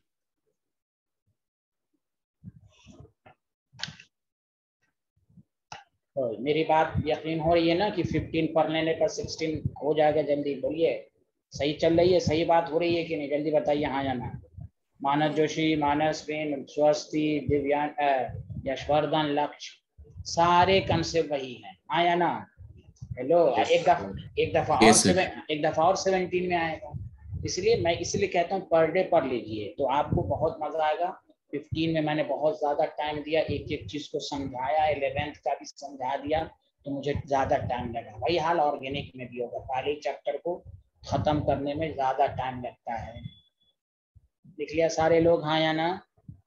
A: मेरी बात यकीन हो रही है ना कि 15 पढ़ लेने पर 16 हो जाएगा जल्दी? बोलिए सही चल रही है? सही बात हो रही है कि नहीं? जल्दी बताइए हाँ या ना। मानस जोशी, मानस बेन, स्वस्ति, दिव्यान, यशवर्धन, लक्ष्य, सारे कंसेप्ट वही हैं, हाँ या ना? हेलो, एक दफा और 17 में आएगा। इसलिए मैं कहता हूँ पर डे पढ़ लीजिए तो आपको बहुत मजा आएगा। 15 में मैंने बहुत ज्यादा टाइम दिया, एक एक चीज को समझाया, 11th का भी समझा दिया, तो मुझे ज्यादा टाइम लगा। वही हाल ऑर्गेनिक में भी होगा, पहले चैप्टर को खत्म करने में ज्यादा टाइम लगता है। लिख लिया सारे लोग हाँ या ना?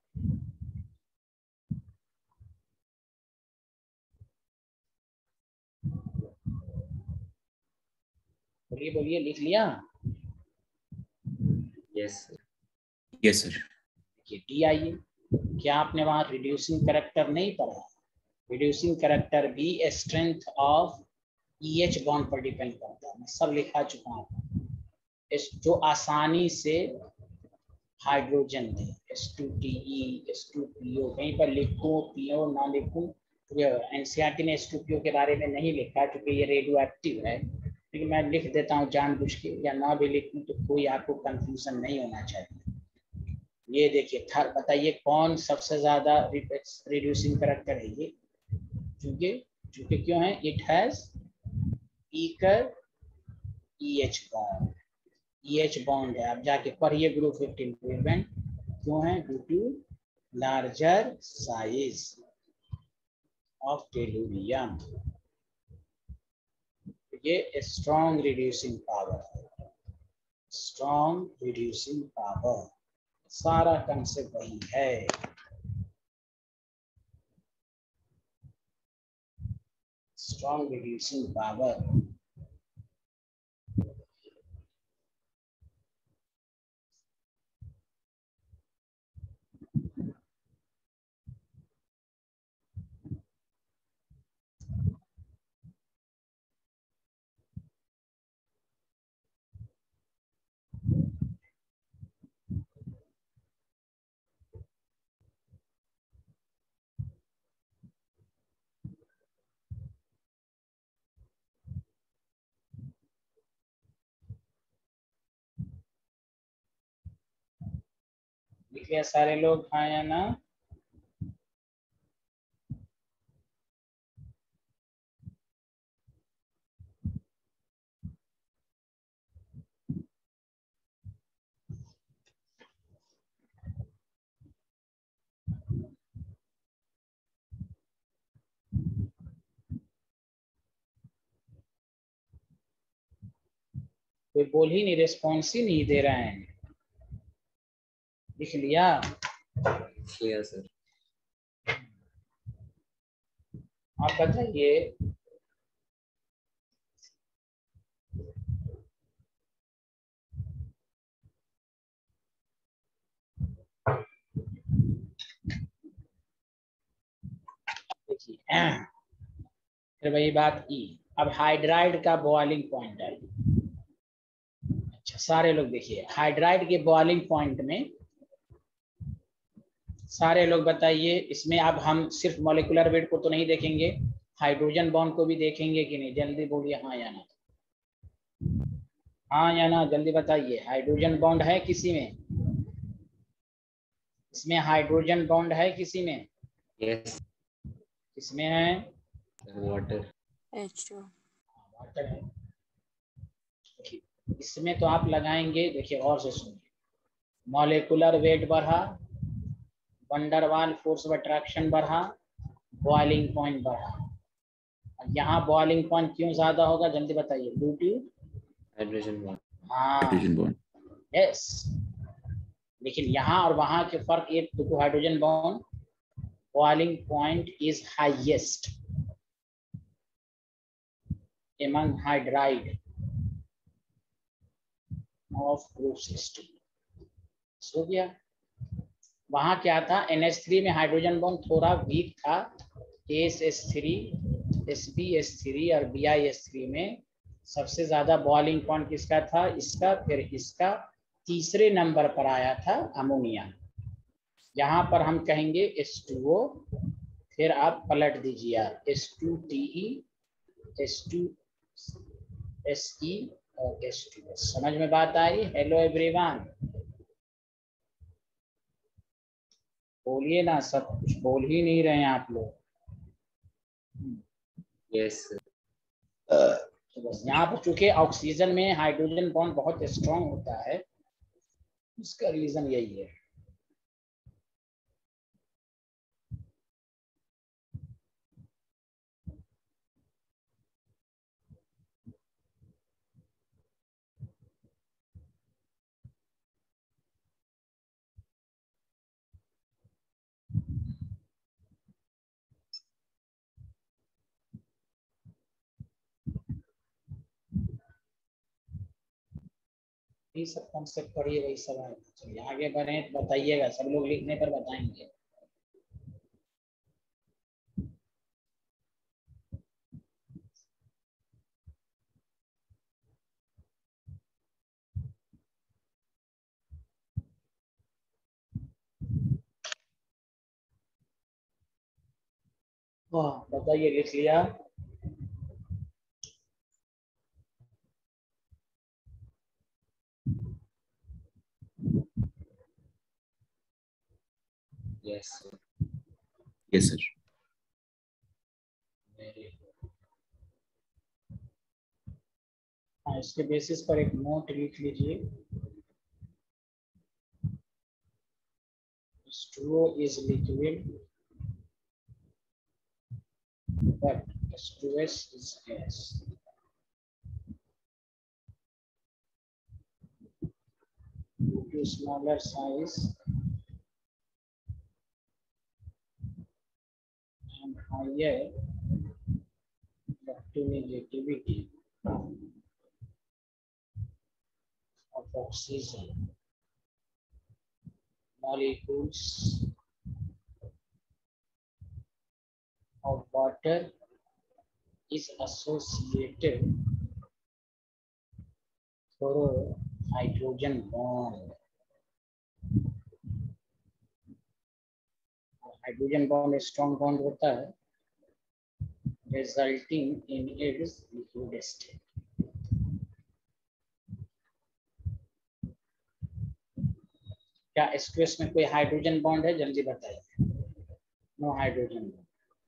A: बोलिए बोलिए, लिख लिया?
D: Yes sir.
B: Yes sir.
A: डी आइए, क्या आपने वहां रिड्यूसिंग कैरेक्टर नहीं पढ़ा? रिड्यूसिंग कैरेक्टर भी स्ट्रेंथ ऑफ EH बॉन्ड पर डिपेंड करता है। मैं सब लिखा चुका हूँ। जो आसानी से हाइड्रोजन दे, H2TE, H2PO, कहीं पर लिखूं PO ना लिखूं, NCERT ने H2PO के बारे में नहीं लिखा क्योंकि ये रेडियो एक्टिव है, लेकिन मैं लिख देता हूँ जानबूझ के, या ना भी लिखूं तो कोई आपको कंफ्यूजन नहीं होना चाहिए। ये देखिए बताइए कौन सबसे ज्यादा रिड्यूसिंग कैरेक्टर है? ये क्योंकि क्यों है? It has weaker EH bond. EH bond है। आप जाके पढ़िए ग्रुप 15 प्रिवेंट क्यों है? Due to larger size of tellurium. ये स्ट्रॉन्ग रिड्यूसिंग पावर है, स्ट्रॉन्ग रिड्यूसिंग पावर, सारा कंसेप्ट वही है। Strong reducing power. लिख लिया सारे लोग, हाँ या ना? कोई बोल ही नहीं, रिस्पॉन्स ही नहीं दे रहे हैं। लिख लिया?
D: Clear sir.
A: आप बताइए। देखिए फिर वही बात की। अब हाइड्राइड का बॉइलिंग पॉइंट है। अच्छा सारे लोग देखिए, हाइड्राइड के बॉइलिंग पॉइंट में सारे लोग बताइए। इसमें अब हम सिर्फ मॉलिक्यूलर वेट को तो नहीं देखेंगे, हाइड्रोजन बॉन्ड को भी देखेंगे कि नहीं? जल्दी बोलिए हाँ या ना, हाँ या ना, जल्दी बताइए। हाइड्रोजन बॉन्ड है किसी में? इसमें हाइड्रोजन बॉन्ड है किसी में?
D: यस।
A: किसमें है?
D: वाटर।
G: H2।
A: वाटर है। इसमें तो आप लगाएंगे, देखिए और से सुनिए। मॉलिक्यूलर वेट बढ़ा, वंडरवाल फोर्स ऑफ अट्रैक्शन बढ़ा, बॉइलिंग पॉइंट बढ़ा। यहाँ बॉइलिंग पॉइंट क्यों ज्यादा होगा जल्दी बताइए? Due to
D: hydrogen bond.
A: हाँ
B: हाइड्रोजन बॉन्ड।
A: यस। लेकिन यहाँ और वहाँ के फर्क ये, to hydrogen bond boiling point is highest among hydride of group system। हो गया। वहां क्या था? NH3 में हाइड्रोजन बॉन्ड थोड़ा वीक था। ASH3, SbH3 और BiH3 में सबसे ज्यादा बॉइलिंग पॉइंट किसका था? इसका। फिर इसका तीसरे नंबर पर आया था अमोनिया। यहाँ पर हम कहेंगे H2O, फिर आप पलट दीजिए H2TE, H2SE और H2S। समझ में बात आई? हेलो एवरीवन, बोलिए ना, सब कुछ बोल ही नहीं रहे हैं आप लोग।
D: यस।
A: तो बस यहाँ पर चूंकि ऑक्सीजन में हाइड्रोजन बॉन्ड बहुत स्ट्रॉन्ग होता है, उसका रीजन यही है। ये सब कॉन्सेप्ट पढ़िए, वही सब है। चलिए आगे बढ़े, तो बताइएगा, सब लोग लिखने पर बताएंगे। हाँ बताइए, लिख लिया?
D: यस।
B: Yes sir.
A: हाँ, इसके बेसिस पर एक नोट लिख लीजिए। H2O is liquid but H2S is gas। to smaller size and higher electronegativity of oxygen molecules of water is associated through hydrogen bond. Hydrogen bond strong bond होता है resulting in its liquid state. क्या H2S में कोई हाइड्रोजन बॉन्ड है? जल्दी बताइए। No hydrogen bond.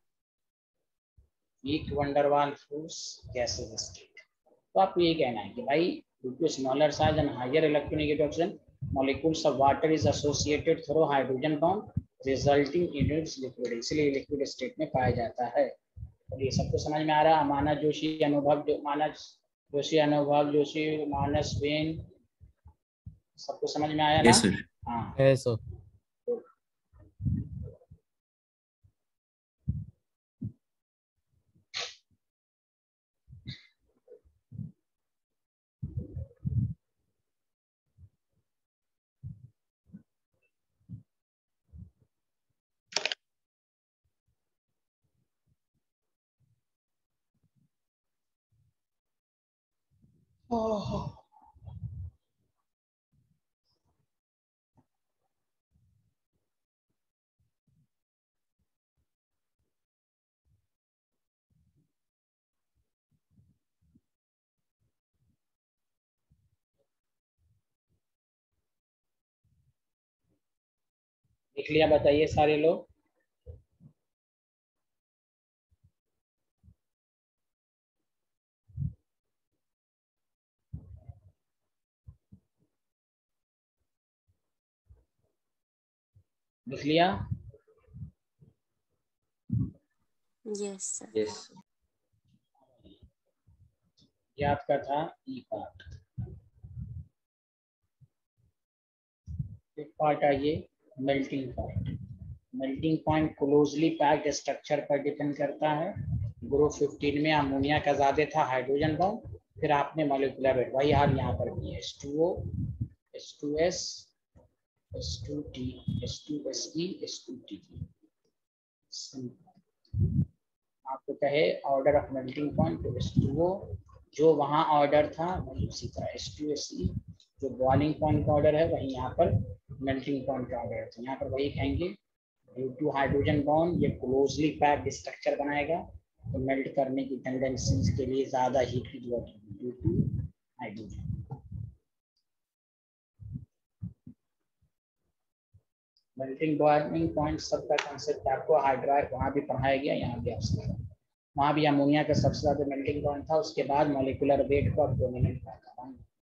A: Weak van der Waals force gases state. तो आपको ये कहना है कि भाई due to smaller size and higher electronegativity oxygen molecules of water is associated through hydrogen bond resulting in its liquid, इसलिए लिक्विड स्टेट में पाया जाता है। और ये सबको समझ में आ रहा है? मानस जोशी, अनुभव जोशी, मानस बेन, सबको समझ में आया ना?
B: Yes, sir.
A: हाँ।
G: Yes, sir.
A: लिख लिया? बताइए सारे लोग। लिख लिया?
H: Yes, sir.
D: Yes.
A: ये आपका था ई पार्ट। एक पार्ट आइए melting point. Melting point closely packed structure पर डिपेंड करता है। ग्रुप 15 में अमोनिया का ज्यादा था हाइड्रोजन बॉन्ड, फिर आपने मॉलिक्यूलर वेट, वही हाल यहाँ पर भी है। H2O, H2S, H2T, H2SE, H2T। आपको कहे ऑर्डर ऑफ मेल्टिंग पॉइंट तो H2O जो वहाँ ऑर्डर था वही उसी तरह H2SE जो बॉइलिंग पॉइंट का ऑर्डर है वही यहाँ पर मेल्टिंग पॉइंट का ऑर्डर है। तो यहाँ पर वही कहेंगे ड्यू टू हाइड्रोजन बॉन्ड ये क्लोजली पैक्ड स्ट्रक्चर बनाएगा तो मेल्ट करने की टेंडेंसीज के लिए ज्यादा हीट की जरूरत होगी due to hydrogen. Melting boiling point सबका कंसेप्ट आपको हाइड्राइड वहाँ भी पढ़ाया गया, यहाँ भी आपसे वहाँ भी अमोनिया का सबसे ज्यादा मेल्टिंग पॉइंट था, उसके बाद मॉलिक्यूलर वेट को डोमिनेट करता।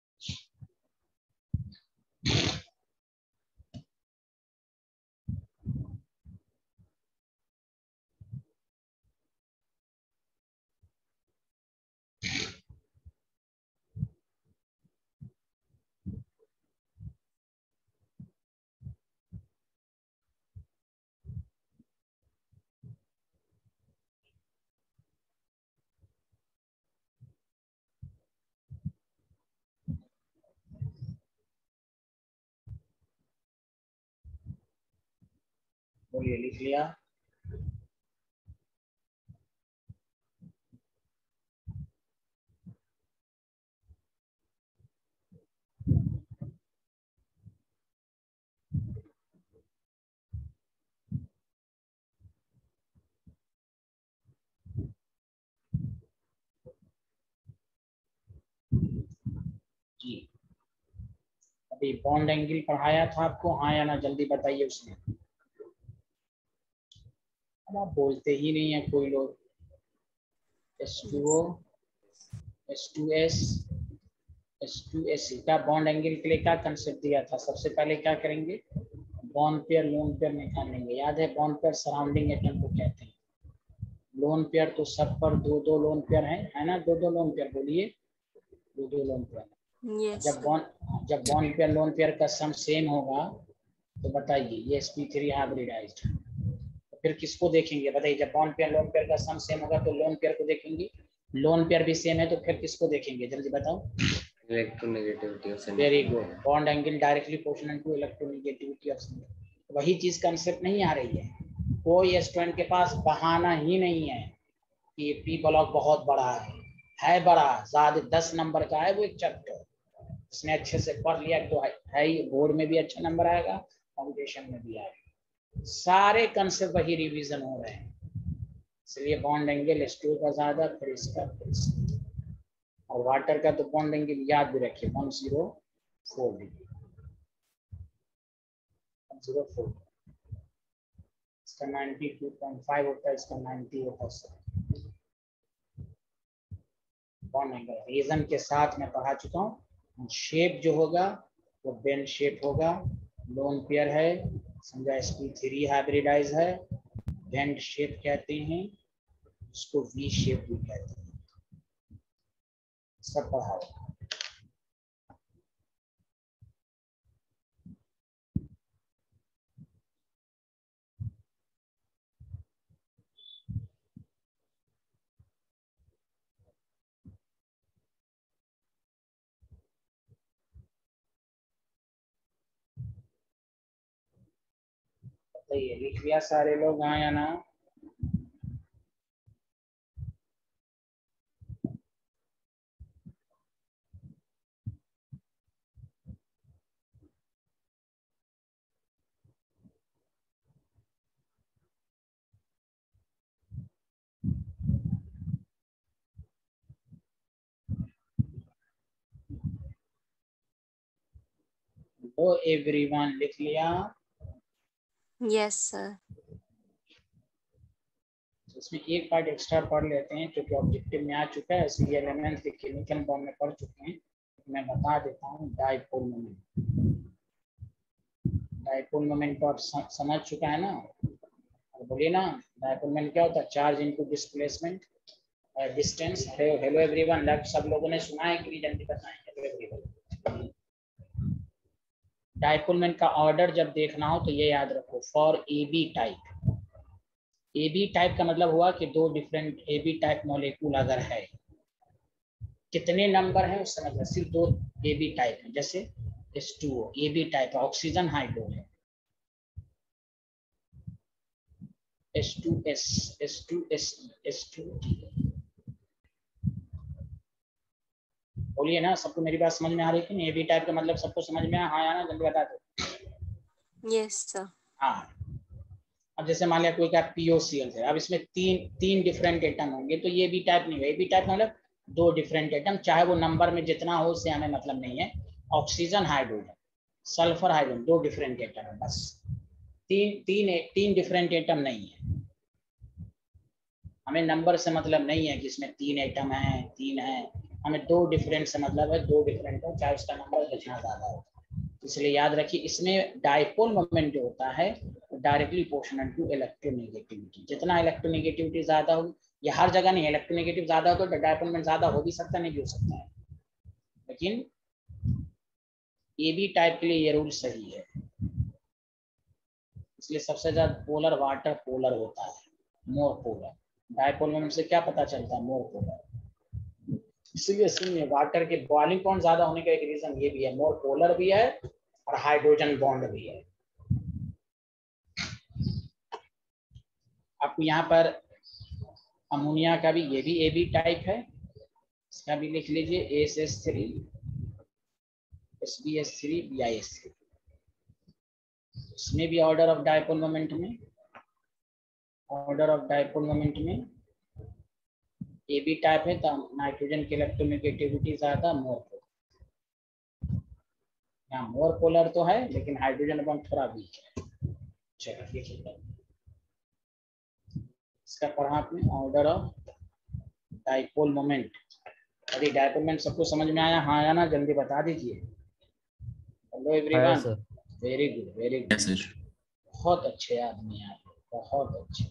A: बोलिए, लिख लिया? जी अभी बॉन्ड एंगल पढ़ाया था आपको, हाँ या ना? जल्दी बताइए उसमें। अब आप बोलते ही नहीं है कोई लोग। H2O, H2S, H2SE का बॉन्ड एंगल के लिए क्या कंसेप्ट दिया था? सबसे पहले क्या करेंगे? बॉन्ड पेयर लोन पेयर निकालेंगे। याद है बॉन्ड पेयर सराउंडिंग एटम को कहते हैं। लोन पेयर तो सब पर दो दो लोन पेयर है ना? दो दो लोन पेयर बोलिए, दो दो लोन पेयर।
H: Yes,
A: जब
H: sir.
A: जब बॉन्ड पेयर लोन पेयर का सम सेम होगा तो बताइए ये sp3 हाइब्रिडाइज्ड, तो फिर किसको देखेंगे बताइए? जब बॉन्ड पेयर लोन पेयर का सम सेम होगा तो लोन पेयर को देखेंगे, लोन पेयर भी सेम है तो फिर किसको देखेंगे? जल्दी बताओ।
D: Electronegativity of
A: very good, bond angle directly proportional to electronegativity of single. वही चीज कंसेप्ट नहीं आ रही है, कोई स्टूडेंट के पास बहाना ही नहीं है कि पी ब्लॉक बहुत बड़ा है बड़ा, ज्यादा 10 नंबर का है वो एक चैप्टर, उसने अच्छे से पढ़ लिया तो है ही, बोर्ड में भी अच्छा नंबर आएगा, फाउंडेशन में भी आएगा, सारे कंसेप्ट वही रिवीजन हो रहे हैं। इसलिए बॉन्ड एंगल S2 का ज्यादा, फिर इसका, फिर इसका। और वाटर का तो बॉन्ड एंगल याद भी रखिए 104 डिग्री, 104, इसका 92.5 होता है, इसका 90 होता है। बॉन्ड एंगल रीजन के साथ मैं पढ़ा चुका हूँ। शेप जो होगा वो बेंड शेप होगा, लोन पेयर है, समझा sp3 हाइब्रिडाइज है, बेंड शेप कहते हैं, उसको वी शेप भी कहते हैं, सब पढ़ा हुआ। बताइए लिख लिया सारे लोग, हाँ या ना? तो एवरीवन लिख लिया?
H: Yes, sir.
A: इसमें एक पार्ट एक्स्ट्रा पढ़ लेते हैं क्योंकि ऑब्जेक्टिव में आ चुका है, इसलिए एलिमेंट के केमिकल बॉन्ड में पढ़ चुके हैं, मैं बता देता हूँ। डाइपोल मोमेंट, डाइपोल मोमेंट तो आप समझ चुका है ना, बोलिए ना। डाइपोल मोमेंट क्या होता है? Charge into displacement distance. Hello everyone, left सब लोगों ने सुना है कि जल्दी बताएं? हेलो एवरीवन, डाइपोल मोमेंट का ऑर्डर जब देखना हो तो ये याद रखो, for A B type. A B type का मतलब हुआ कि दो different A B type molecule अगर है, कितने नंबर है उस समझ, सिर्फ दो ए बी टाइप है, जैसे H2O ए बी टाइप है, ऑक्सीजन हाइड्रो है, H2S, H2SE, H2O। बोलिए ना, सबको मेरी बात समझ में आ रही है कि नहीं? ए बी टाइप का मतलब सबको समझ में आया, हाँ या ना? जल्दी बता दो।
H: Yes, sir.
A: हाँ, अब जैसे मान लिया कोई का POCl है, अब इसमें तीन डिफरेंट एटम होंगे तो ये बी टाइप नहीं है। ए बी टाइप मतलब दो डिफरेंट एटम, चाहे वो नंबर में जितना हो उससे हमें मतलब नहीं है। ऑक्सीजन हाइड्रोजन, सल्फर हाइड्रोजन, दो डिफरेंट एटम है बस, तीन डिफरेंट एटम नहीं है। हमें नंबर से मतलब नहीं है कि इसमें 3 एटम है, 3 है, हमें दो डिफरेंट से मतलब है, दो डिफरेंट हो चाहे उसका नंबर जितना ज्यादा हो। इसलिए याद रखिए, इसमें डाइपोल मोमेंट जो होता है डायरेक्टली प्रोपोर्शनल टू इलेक्ट्रोनेगेटिविटी। जितना इलेक्ट्रोनेगेटिविटी ज्यादा हो, ये हर जगह नहीं, इलेक्ट्रोनेगेटिव ज्यादा हो तो डाइपोल मोमेंट ज्यादा हो भी सकता है, नहीं भी हो सकता है, लेकिन ए बी टाइप के लिए ये रूल सही है। इसलिए सबसे ज्यादा पोलर वाटर पोलर होता है, मोर पोलर। डाइपोल मोमेंट से क्या पता चलता है? More polar. इसलिए सुनिए, वाटर के बॉइलिंग पॉइंट ज्यादा होने का एक रीजन ये भी है, मोर पोलर भी है और हाइड्रोजन बॉन्ड भी है। आपको यहाँ पर अमोनिया का भी, ये भी ए बी टाइप है, इसका भी लिख लीजिए ASH3 SbS3 BiS3। इसमें भी ऑर्डर ऑफ डाइपोल मोमेंट में, ऑर्डर ऑफ डाइपोल मोमेंट में ए बी टाइप है तो नाइट्रोजन की इलेक्ट्रोनेगेटिविटी ज्यादा, मोर पोलर। यहाँ मोर पोलर तो है लेकिन हाइड्रोजन बॉन्ड थोड़ा वीक है। चलो देखिए, इसका पढ़ा आपने, ऑर्डर ऑफ डाइपोल मोमेंट। अरे डाइपोल मोमेंट सबको समझ में आया, हाँ या ना? जल्दी बता दीजिए। Hello everyone, very good, very good,
B: Yes, sir.
A: बहुत अच्छे आदमी हैं आप, बहुत अच्छे।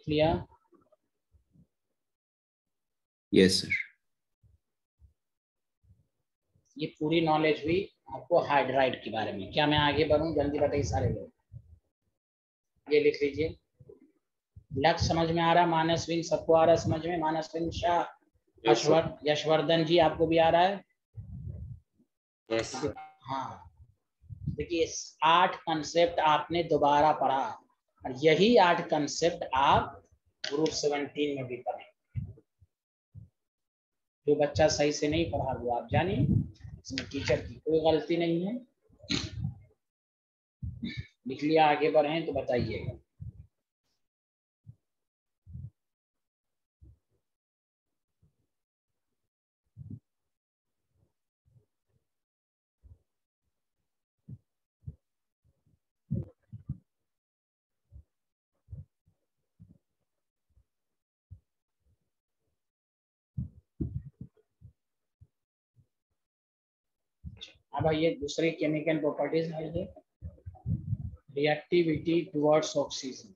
A: लिख लिया?
B: Yes sir.
A: ये पूरी नॉलेज हुई आपको हाइड्राइड के बारे में। क्या मैं आगे बढ़ूं? जल्दी बताइए सारे लोग। ये लिख लीजिए। लक्ष्य समझ में आ रहा? मानसविन सबको आ रहा है समझ में? मानसविन शाह, यशवर्धन जी आपको भी आ रहा है?
D: यस
A: हाँ, देखिए 8 कंसेप्ट आपने दोबारा पढ़ा और यही 8 कंसेप्ट आप ग्रुप 17 में भी पढ़े। जो बच्चा सही से नहीं पढ़ा वो आप जानिए, इसमें टीचर की कोई गलती नहीं है। लिख लिया? आगे बढ़े तो बताइएगा। अब ये दूसरी केमिकल प्रॉपर्टीज है, ये रिएक्टिविटी टुवर्ड्स ऑक्सीजन।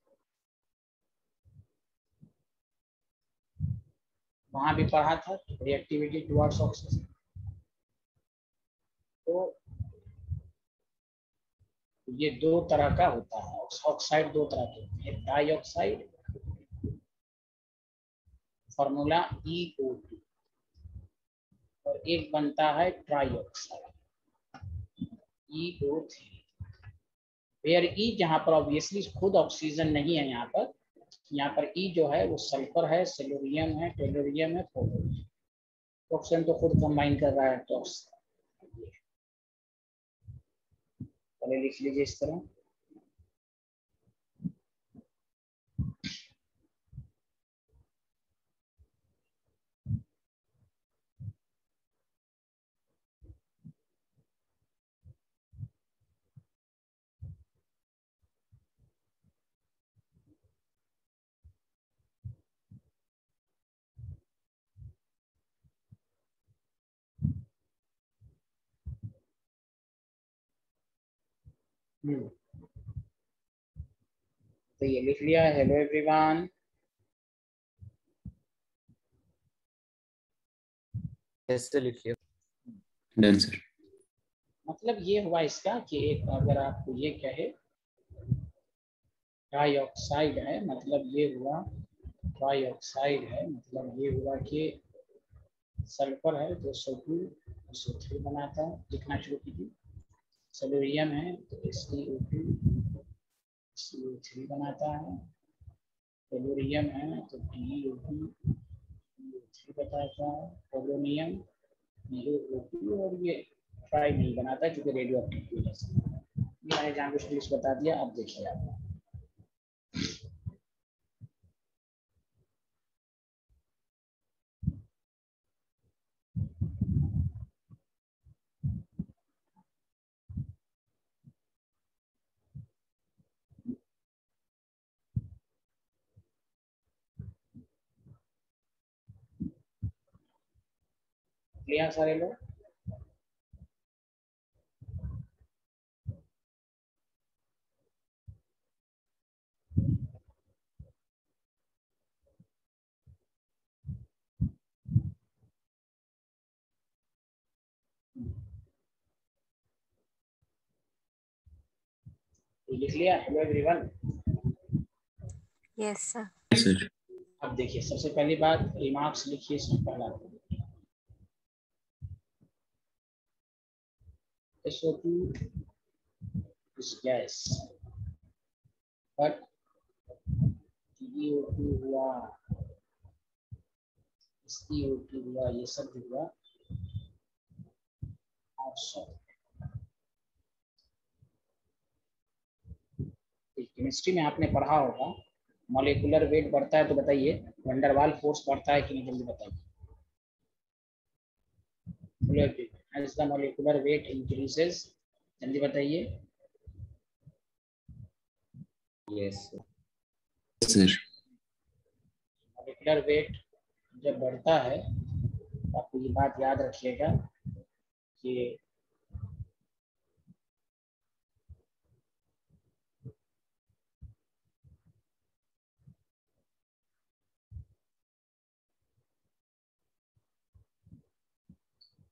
A: वहां भी पढ़ा था रिएक्टिविटी टुवर्ड्स ऑक्सीजन। तो ये 2 तरह का होता है, ऑक्साइड 2 तरह के होते हैं, डाइऑक्साइड, फॉर्मूला EO2, और एक बनता है ट्राइऑक्साइड EO3। वेयर E जहां पर ऑब्वियसली खुद ऑक्सीजन नहीं है, यहाँ पर E जो है वो सल्फर है, सिल्यूरियम है, टेलुरियम है, फ्लोरीन। ऑक्सीजन तो खुद कंबाइन कर रहा है, तो पहले लिख लीजिए इस तरह। तो ये लिख लिया। Hello everyone.
D: यस सर लिखिए।
B: Done sir.
A: मतलब ये हुआ इसका कि एक अगर आपको ये कहे डाइऑक्साइड है, मतलब ये हुआ ट्राइऑक्साइड है, मतलब ये हुआ कि सल्फर है तो SO2 SO3 बनाता है। लिखना शुरू कीजिए। सिल्यूरियम है तो SiO2 CO3 बनाता है। टेलुरियम है तो TeO2 CO3 बताता है। पोलोनियम NaO2, और ये ट्राई नहीं बनाता क्योंकि रेडियो एक्टिव की वजह से। ये मैंने जानबूझ के लिस्ट बता दिया, अब देखिए आप। लिया सारे लोग? लिख लिया? Hello everyone.
H: Yes, sir.
B: Yes sir.
A: अब देखिए, सबसे पहली बात रिमार्क्स लिखिए। इसमें पहला SO2 is gas, but TeO2 हुआ, SiO2 हुआ, ये सब हुआ केमिस्ट्री में आपने पढ़ा होगा। मॉलिक्यूलर वेट बढ़ता है तो बताइए वंडरवाल फोर्स बढ़ता है कि नहीं, जल्दी बताइए। as the molecular weight increases, जल्दी बताइए।
D: Yes
B: sir.
A: मॉलिक्यूलर वेट जब बढ़ता है तो आपको ये बात याद रखिएगा कि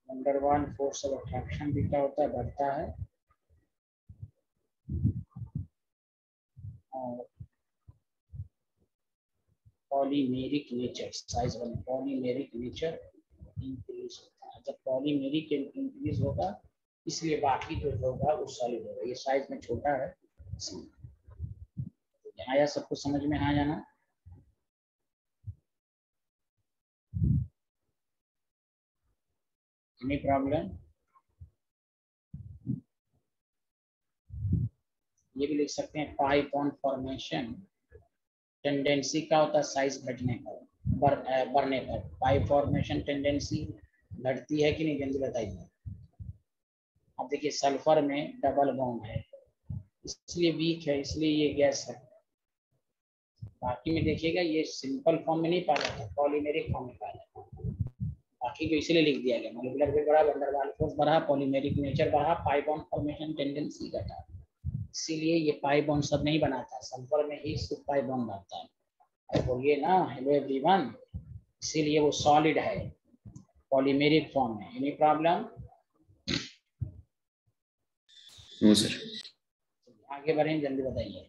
A: वंडरवाल फोर्स ऑफ अट्रैक्शन भी क्या होता है, बढ़ता है। और polymeric nature, size one, polymeric nature increase होता है। जब पॉलीमेरिक इंक्रीज होगा इसलिए बाकी जो होगा वो सॉलिड होगा। ये साइज में छोटा है। आया सबको समझ में आ जाना? Any problem? ये भी लिख सकते हैं पाई बॉन्ड फॉर्मेशन टेंडेंसी क्या होता है, साइज घटने पर, बढ़ने पर। पाई फॉर्मेशन टेंडेंसी घटती है कि नहीं, जल्दी बताइए। अब देखिए सल्फर में डबल बॉन्ड है इसलिए वीक है, इसलिए ये गैस है। बाकी में देखिएगा ये सिंपल फॉर्म में नहीं पाया जाता, पॉलीमेरिक फॉर्म में पाया जाता। बाकी जो इसलिए लिख दिया गया, मॉलिक्यूलर वेट बढ़ा, वैन डर वाल्स फोर्स बढ़ा, पॉलीमेरिक नेचर बढ़ा, पाई बॉन्ड फॉर्मेशन टेंडेंसी घटा। इसीलिए ये पाई बॉन्ड सब नहीं बनाता, सल्फर में ही सिर्फ पाई बॉन्ड बनता है। और बोलिए ना हेलो एवरीवन, इसीलिए वो सॉलिड है, पॉलीमेरिक फॉर्म में। Any problem?
B: No sir.
A: आगे बढ़ें, जल्दी बताइए।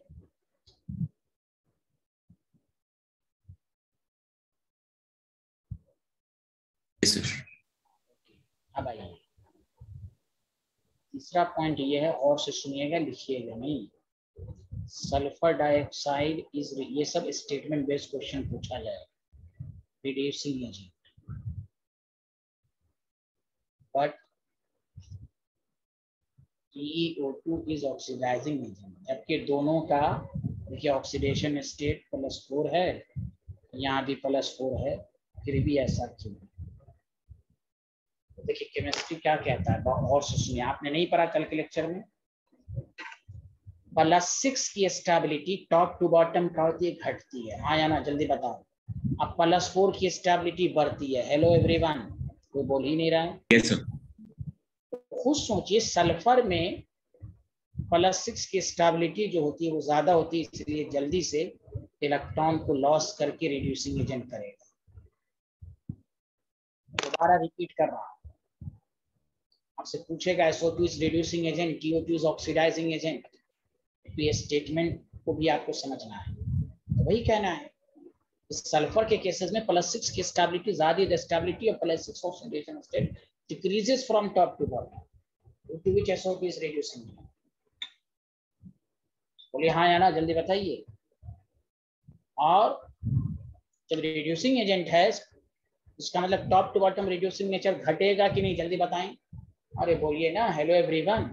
B: Yes sir.
A: अब आइए तीसरा पॉइंट ये है, और से सुनिएगा, लिखिएगा नहीं। सल्फर डाइऑक्साइड इज, ये सब स्टेटमेंट बेस्ड क्वेश्चन पूछा जाएगा, reducing agent. But TiO2 is oxidising agent, जबकि दोनों का देखिए ऑक्सीडेशन स्टेट +4 है, यहाँ भी +4 है, फिर भी ऐसा क्यों? तो देखिए केमिस्ट्री क्या कहता है, और से सुनिए, आपने नहीं पढ़ा कल के लेक्चर में। +6 की स्टेबिलिटी टॉप टू बॉटम क्या होती है, घटती है। हाँ या ना, जल्दी बताओ। अब +4 की स्टेबिलिटी बढ़ती है। हेलो एवरीवन, कोई बोल ही नहीं रहा है।
B: Yes sir.
A: खुद सोचिए, सल्फर में +6 की स्टेबिलिटी जो होती है वो ज्यादा होती है, इसलिए जल्दी से इलेक्ट्रॉन को लॉस करके रिड्यूसिंग एजेंट करेगा। दोबारा रिपीट कर रहा हूं, आपसे पूछेगा SO2 is reducing agent, TiO2 is oxidising agent, तो ये स्टेटमेंट को भी आपको समझना है। तो वही कहना है, सल्फर के केसेस में +6 की स्टेबिलिटी ज्यादा है, stability of +6 oxidation state decreases from top to bottom, to which SO2 is reducing. बोलिए हाँ या ना, जल्दी बताइए। और जब रिड्यूसिंग एजेंट है इसका मतलब top to bottom reducing nature घटेगा कि नहीं, जल्दी बताएं। अरे बोलिए ना हेलो एवरीवन।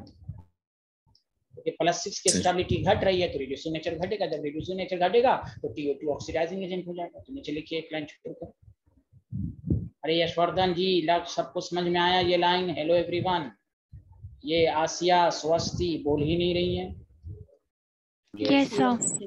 A: +6 की स्टेबिलिटी घट रही है तो रिड्यूसिंग नेचर घटेगा, जब रिड्यूसिंग नेचर घटेगा तो TiO2 ऑक्सीडाइजिंग एजेंट हो जाएगा। तो नीचे लिखिए एक लाइन छोड़कर। अरे यशवर्धन जी, लग सबको समझ में आया ये लाइन, हेलो एवरीवन? ये आसिया स्वस्ति बोल ही नहीं रही है।
C: Yes sir.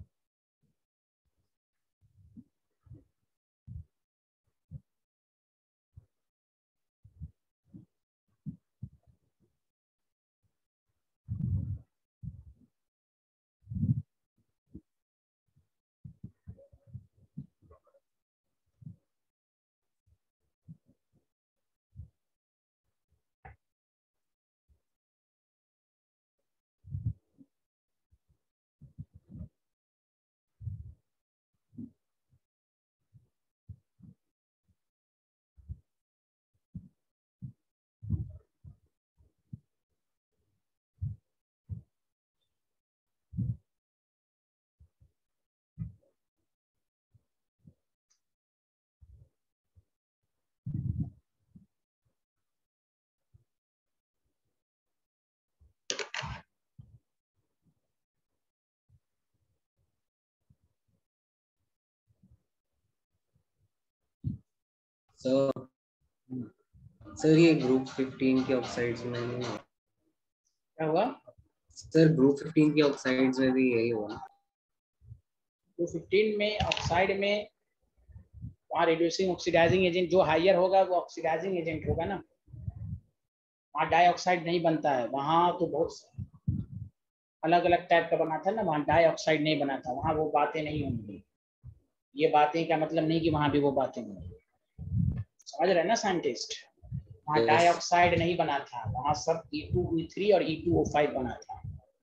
D: सर ये ग्रुप 15 के ऑक्साइड्स में नहीं है
A: क्या हुआ?
D: सर? ग्रुप 15 के ऑक्साइड्स में भी यही हुआ।
A: तो 15 में ऑक्साइड में वहाँ रिड्यूसिंग ऑक्सीडाइजिंग एजेंट जो हायर होगा वो ऑक्सीडाइजिंग एजेंट होगा ना, वहाँ डाइऑक्साइड नहीं बनता है। वहाँ तो बहुत अलग अलग टाइप का बना था ना, वहाँ डाइऑक्साइड नहीं बना था, वहाँ वो बातें नहीं होंगी। ये बातें का मतलब नहीं कि वहाँ भी वो बातें होंगी, समझ रहे हैं ना साइंटिस्ट? वहाँ
D: Yes.
A: डाइऑक्साइड नहीं बना था, वहाँ सब E2O3 और E2O5 बना था।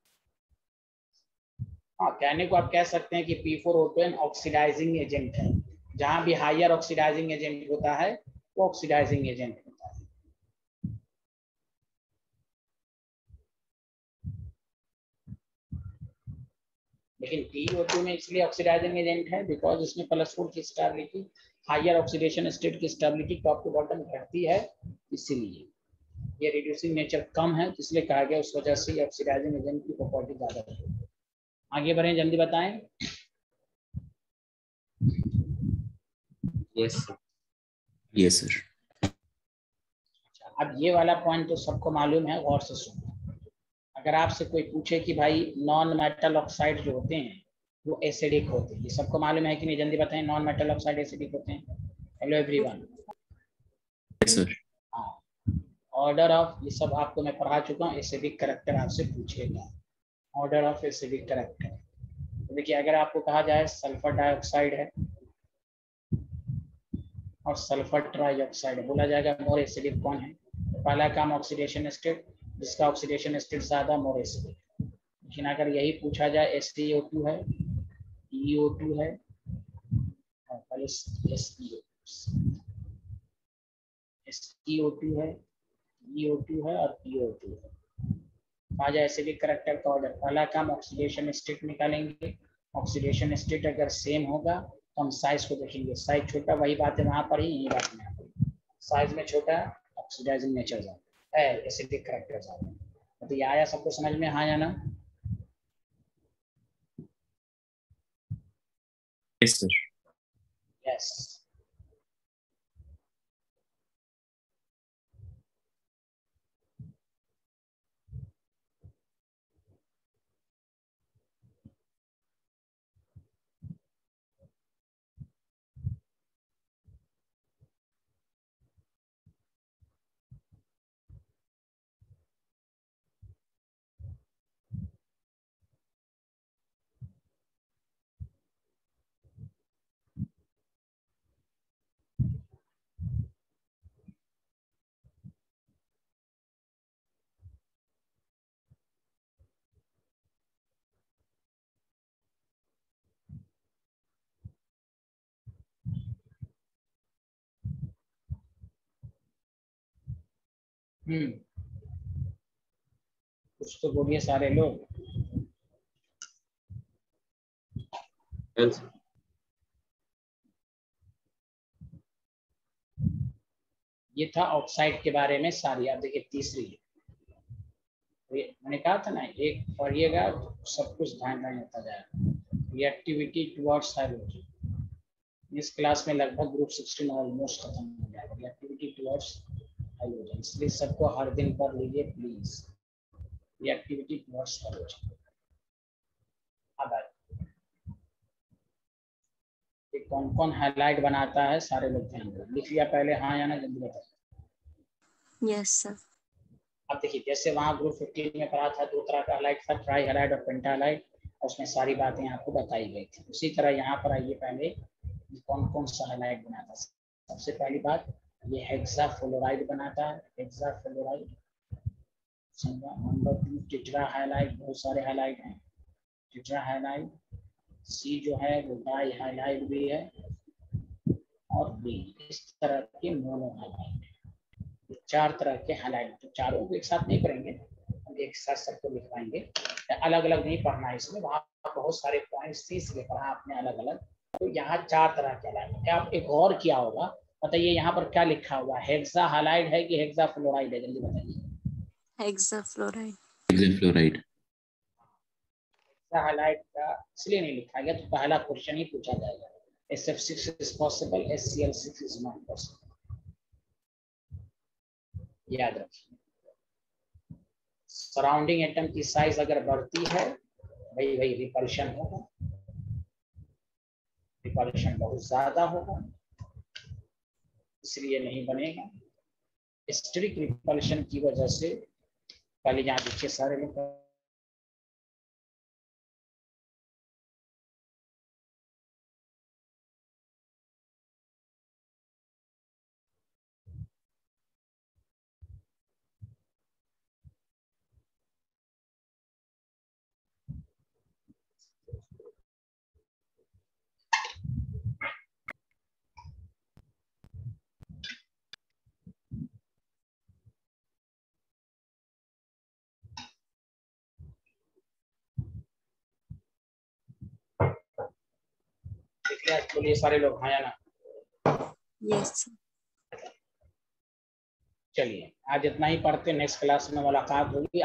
A: हाँ, कहने को आप कह सकते हैं कि P4O2 ऑक्सीडाइजिंग एजेंट है। जहाँ भी हायर ऑक्सीडाइजिंग एजेंट होता है वो ऑक्सीडाइजिंग एजेंट होता है। लेकिन TiO2 में इसलिए ऑक्सीडाइजिंग एजेंट है बिकॉज इसमें +4 की स्टेबिलिटी, हायर ऑक्सीडेशन स्टेट की स्टेबिलिटी टॉप टू बॉटम घटती है, इसीलिए ये रिड्यूसिंग नेचर कम है, इसलिए कहा गया उस वजह से ऑक्सीडाइजिंग एजेंट की प्रॉपर्टी ज्यादा है। आगे बढ़ें, जल्दी बताएं।
D: Yes, sir.
B: Yes, sir.
A: अब ये वाला पॉइंट तो सबको मालूम है, गौर से सुनो। अगर आपसे कोई पूछे कि भाई नॉन मेटल ऑक्साइड जो होते हैं वो एसिडिक होते हैं, ये सबको मालूम है कि नहीं? जल्दी बताएं, नॉन मेटल ऑक्साइड एसिडिक होते हैं। Hello everyone.
B: Yes, sir.
A: हाँ, ऑर्डर ऑफ, ये सब आपको मैं पढ़ा चुका हूँ। एसिडिक कैरेक्टर आपसे पूछेगा, ऑर्डर ऑफ एसिडिक कैरेक्टर। तो देखिए, अगर आपको कहा जाए सल्फर डाइऑक्साइड है और सल्फर ट्राइऑक्साइड है, बोला जाएगा मोर एसिडिक कौन है? तो पहला काम ऑक्सीडेशन स्टेट, जिसका ऑक्सीडेशन स्टेट ज्यादा मोर एसिडिक। लेकिन अगर यही पूछा जाए SiO2 है, EO2 है और SiO2 है, EO2 है और PO2 है। कहा जाए एसिडिक कैरेक्टर का ऑर्डर, पहला काम ऑक्सीडेशन स्टेट निकालेंगे। ऑक्सीडेशन स्टेट अगर सेम होगा तो हम साइज को देखेंगे, साइज छोटा, वही बात है वहां पर ही, यही बात है, साइज में छोटा ऑक्सीडाइजिंग नेचर ज्यादा है, एसिडिक कैरेक्टर ज्यादा। तो ये आया सबको समझ में? हाँ या ना?
B: Yes, sir.
A: यस। कुछ तो बोलिए सारे लोग।
E: Yes.
A: ये था ऑक्साइड के बारे में सारी। आप देखिए तीसरी, मैंने कहा था ना, एक पढ़िएगा तो सब कुछ ध्यान में होता जाएगा। रिएक्टिविटी टुवर्ड्स हाइड्रोजन, इस क्लास में लगभग ग्रुप 16 ऑलमोस्ट खत्म हो जाएगा। रिएक्टिविटी टुवर्ड्स हाइड्रोजन, इसलिए सबको हर दिन पढ़ लीजिए प्लीज, रिएक्टिविटी टुवर्ड्स हाइड्रोजन। अब ये कौन कौन हाईलाइट बनाता है, सारे लोग ध्यान दें। लिख लिया पहले? हाँ या ना? जल्दी बताइए।
H: Yes, sir.
A: अब देखिए, जैसे वहाँ ग्रुप 15 में पढ़ा था, दो तरह का हाइलाइट था, ट्राई हाइलाइट और पेंटा हाइलाइट, और उसमें सारी बातें आपको बताई गई थी। उसी तरह यहाँ पर आइए, पहले कौन कौन सा हाइलाइट बनाता है। सबसे पहली बात, ये हेक्साफ्लोराइड बनाता है, हेक्साफ्लोराइड। नंबर 2 टिट्रा हाइलाइट, बहुत सारे हाइलाइट हैं, टिट्रा हाइलाइट। सी जो है वो डाई हाइलाइट भी है, और बी इस तरह के मोनो हाइलाइट। चार तरह के हाइलाइट, तो चारों को एक साथ नहीं करेंगे, हम एक साथ सबको लिखवाएंगे, अलग अलग नहीं पढ़ना है इसमें। वहाँ बहुत सारे पॉइंट्स थे इसलिए पढ़ा आपने अलग अलग। तो यहाँ चार तरह के हाइलाइट। क्या आप एक और किया होगा? बताइए यहाँ पर क्या लिखा हुआ, हेक्सा हाइलाइट है कि हेक्सा फ्लोराइड है? जल्दी बताइए।
H: Hexafluoride.
B: Hexafluoride.
A: हाइलाइट का इसलिए नहीं लिखा गया तो पहला क्वेश्चन ही पूछा जाएगा, SF6 is possible, HCl6 is not possible, याद रखिए। सराउंडिंग एटम की साइज अगर बढ़ती है वही वही रिपल्शन होगा, रिपल्शन बहुत ज्यादा होगा, इसलिए नहीं बनेगा। स्टेरिक रिपल्शन की वजह से, पहले यहाँ देखिए सारे लोग, यस बोलिए सारे लोग, हाँ या ना?
H: Yes.
A: चलिए आज इतना ही पढ़ते, नेक्स्ट क्लास में मुलाकात होगी।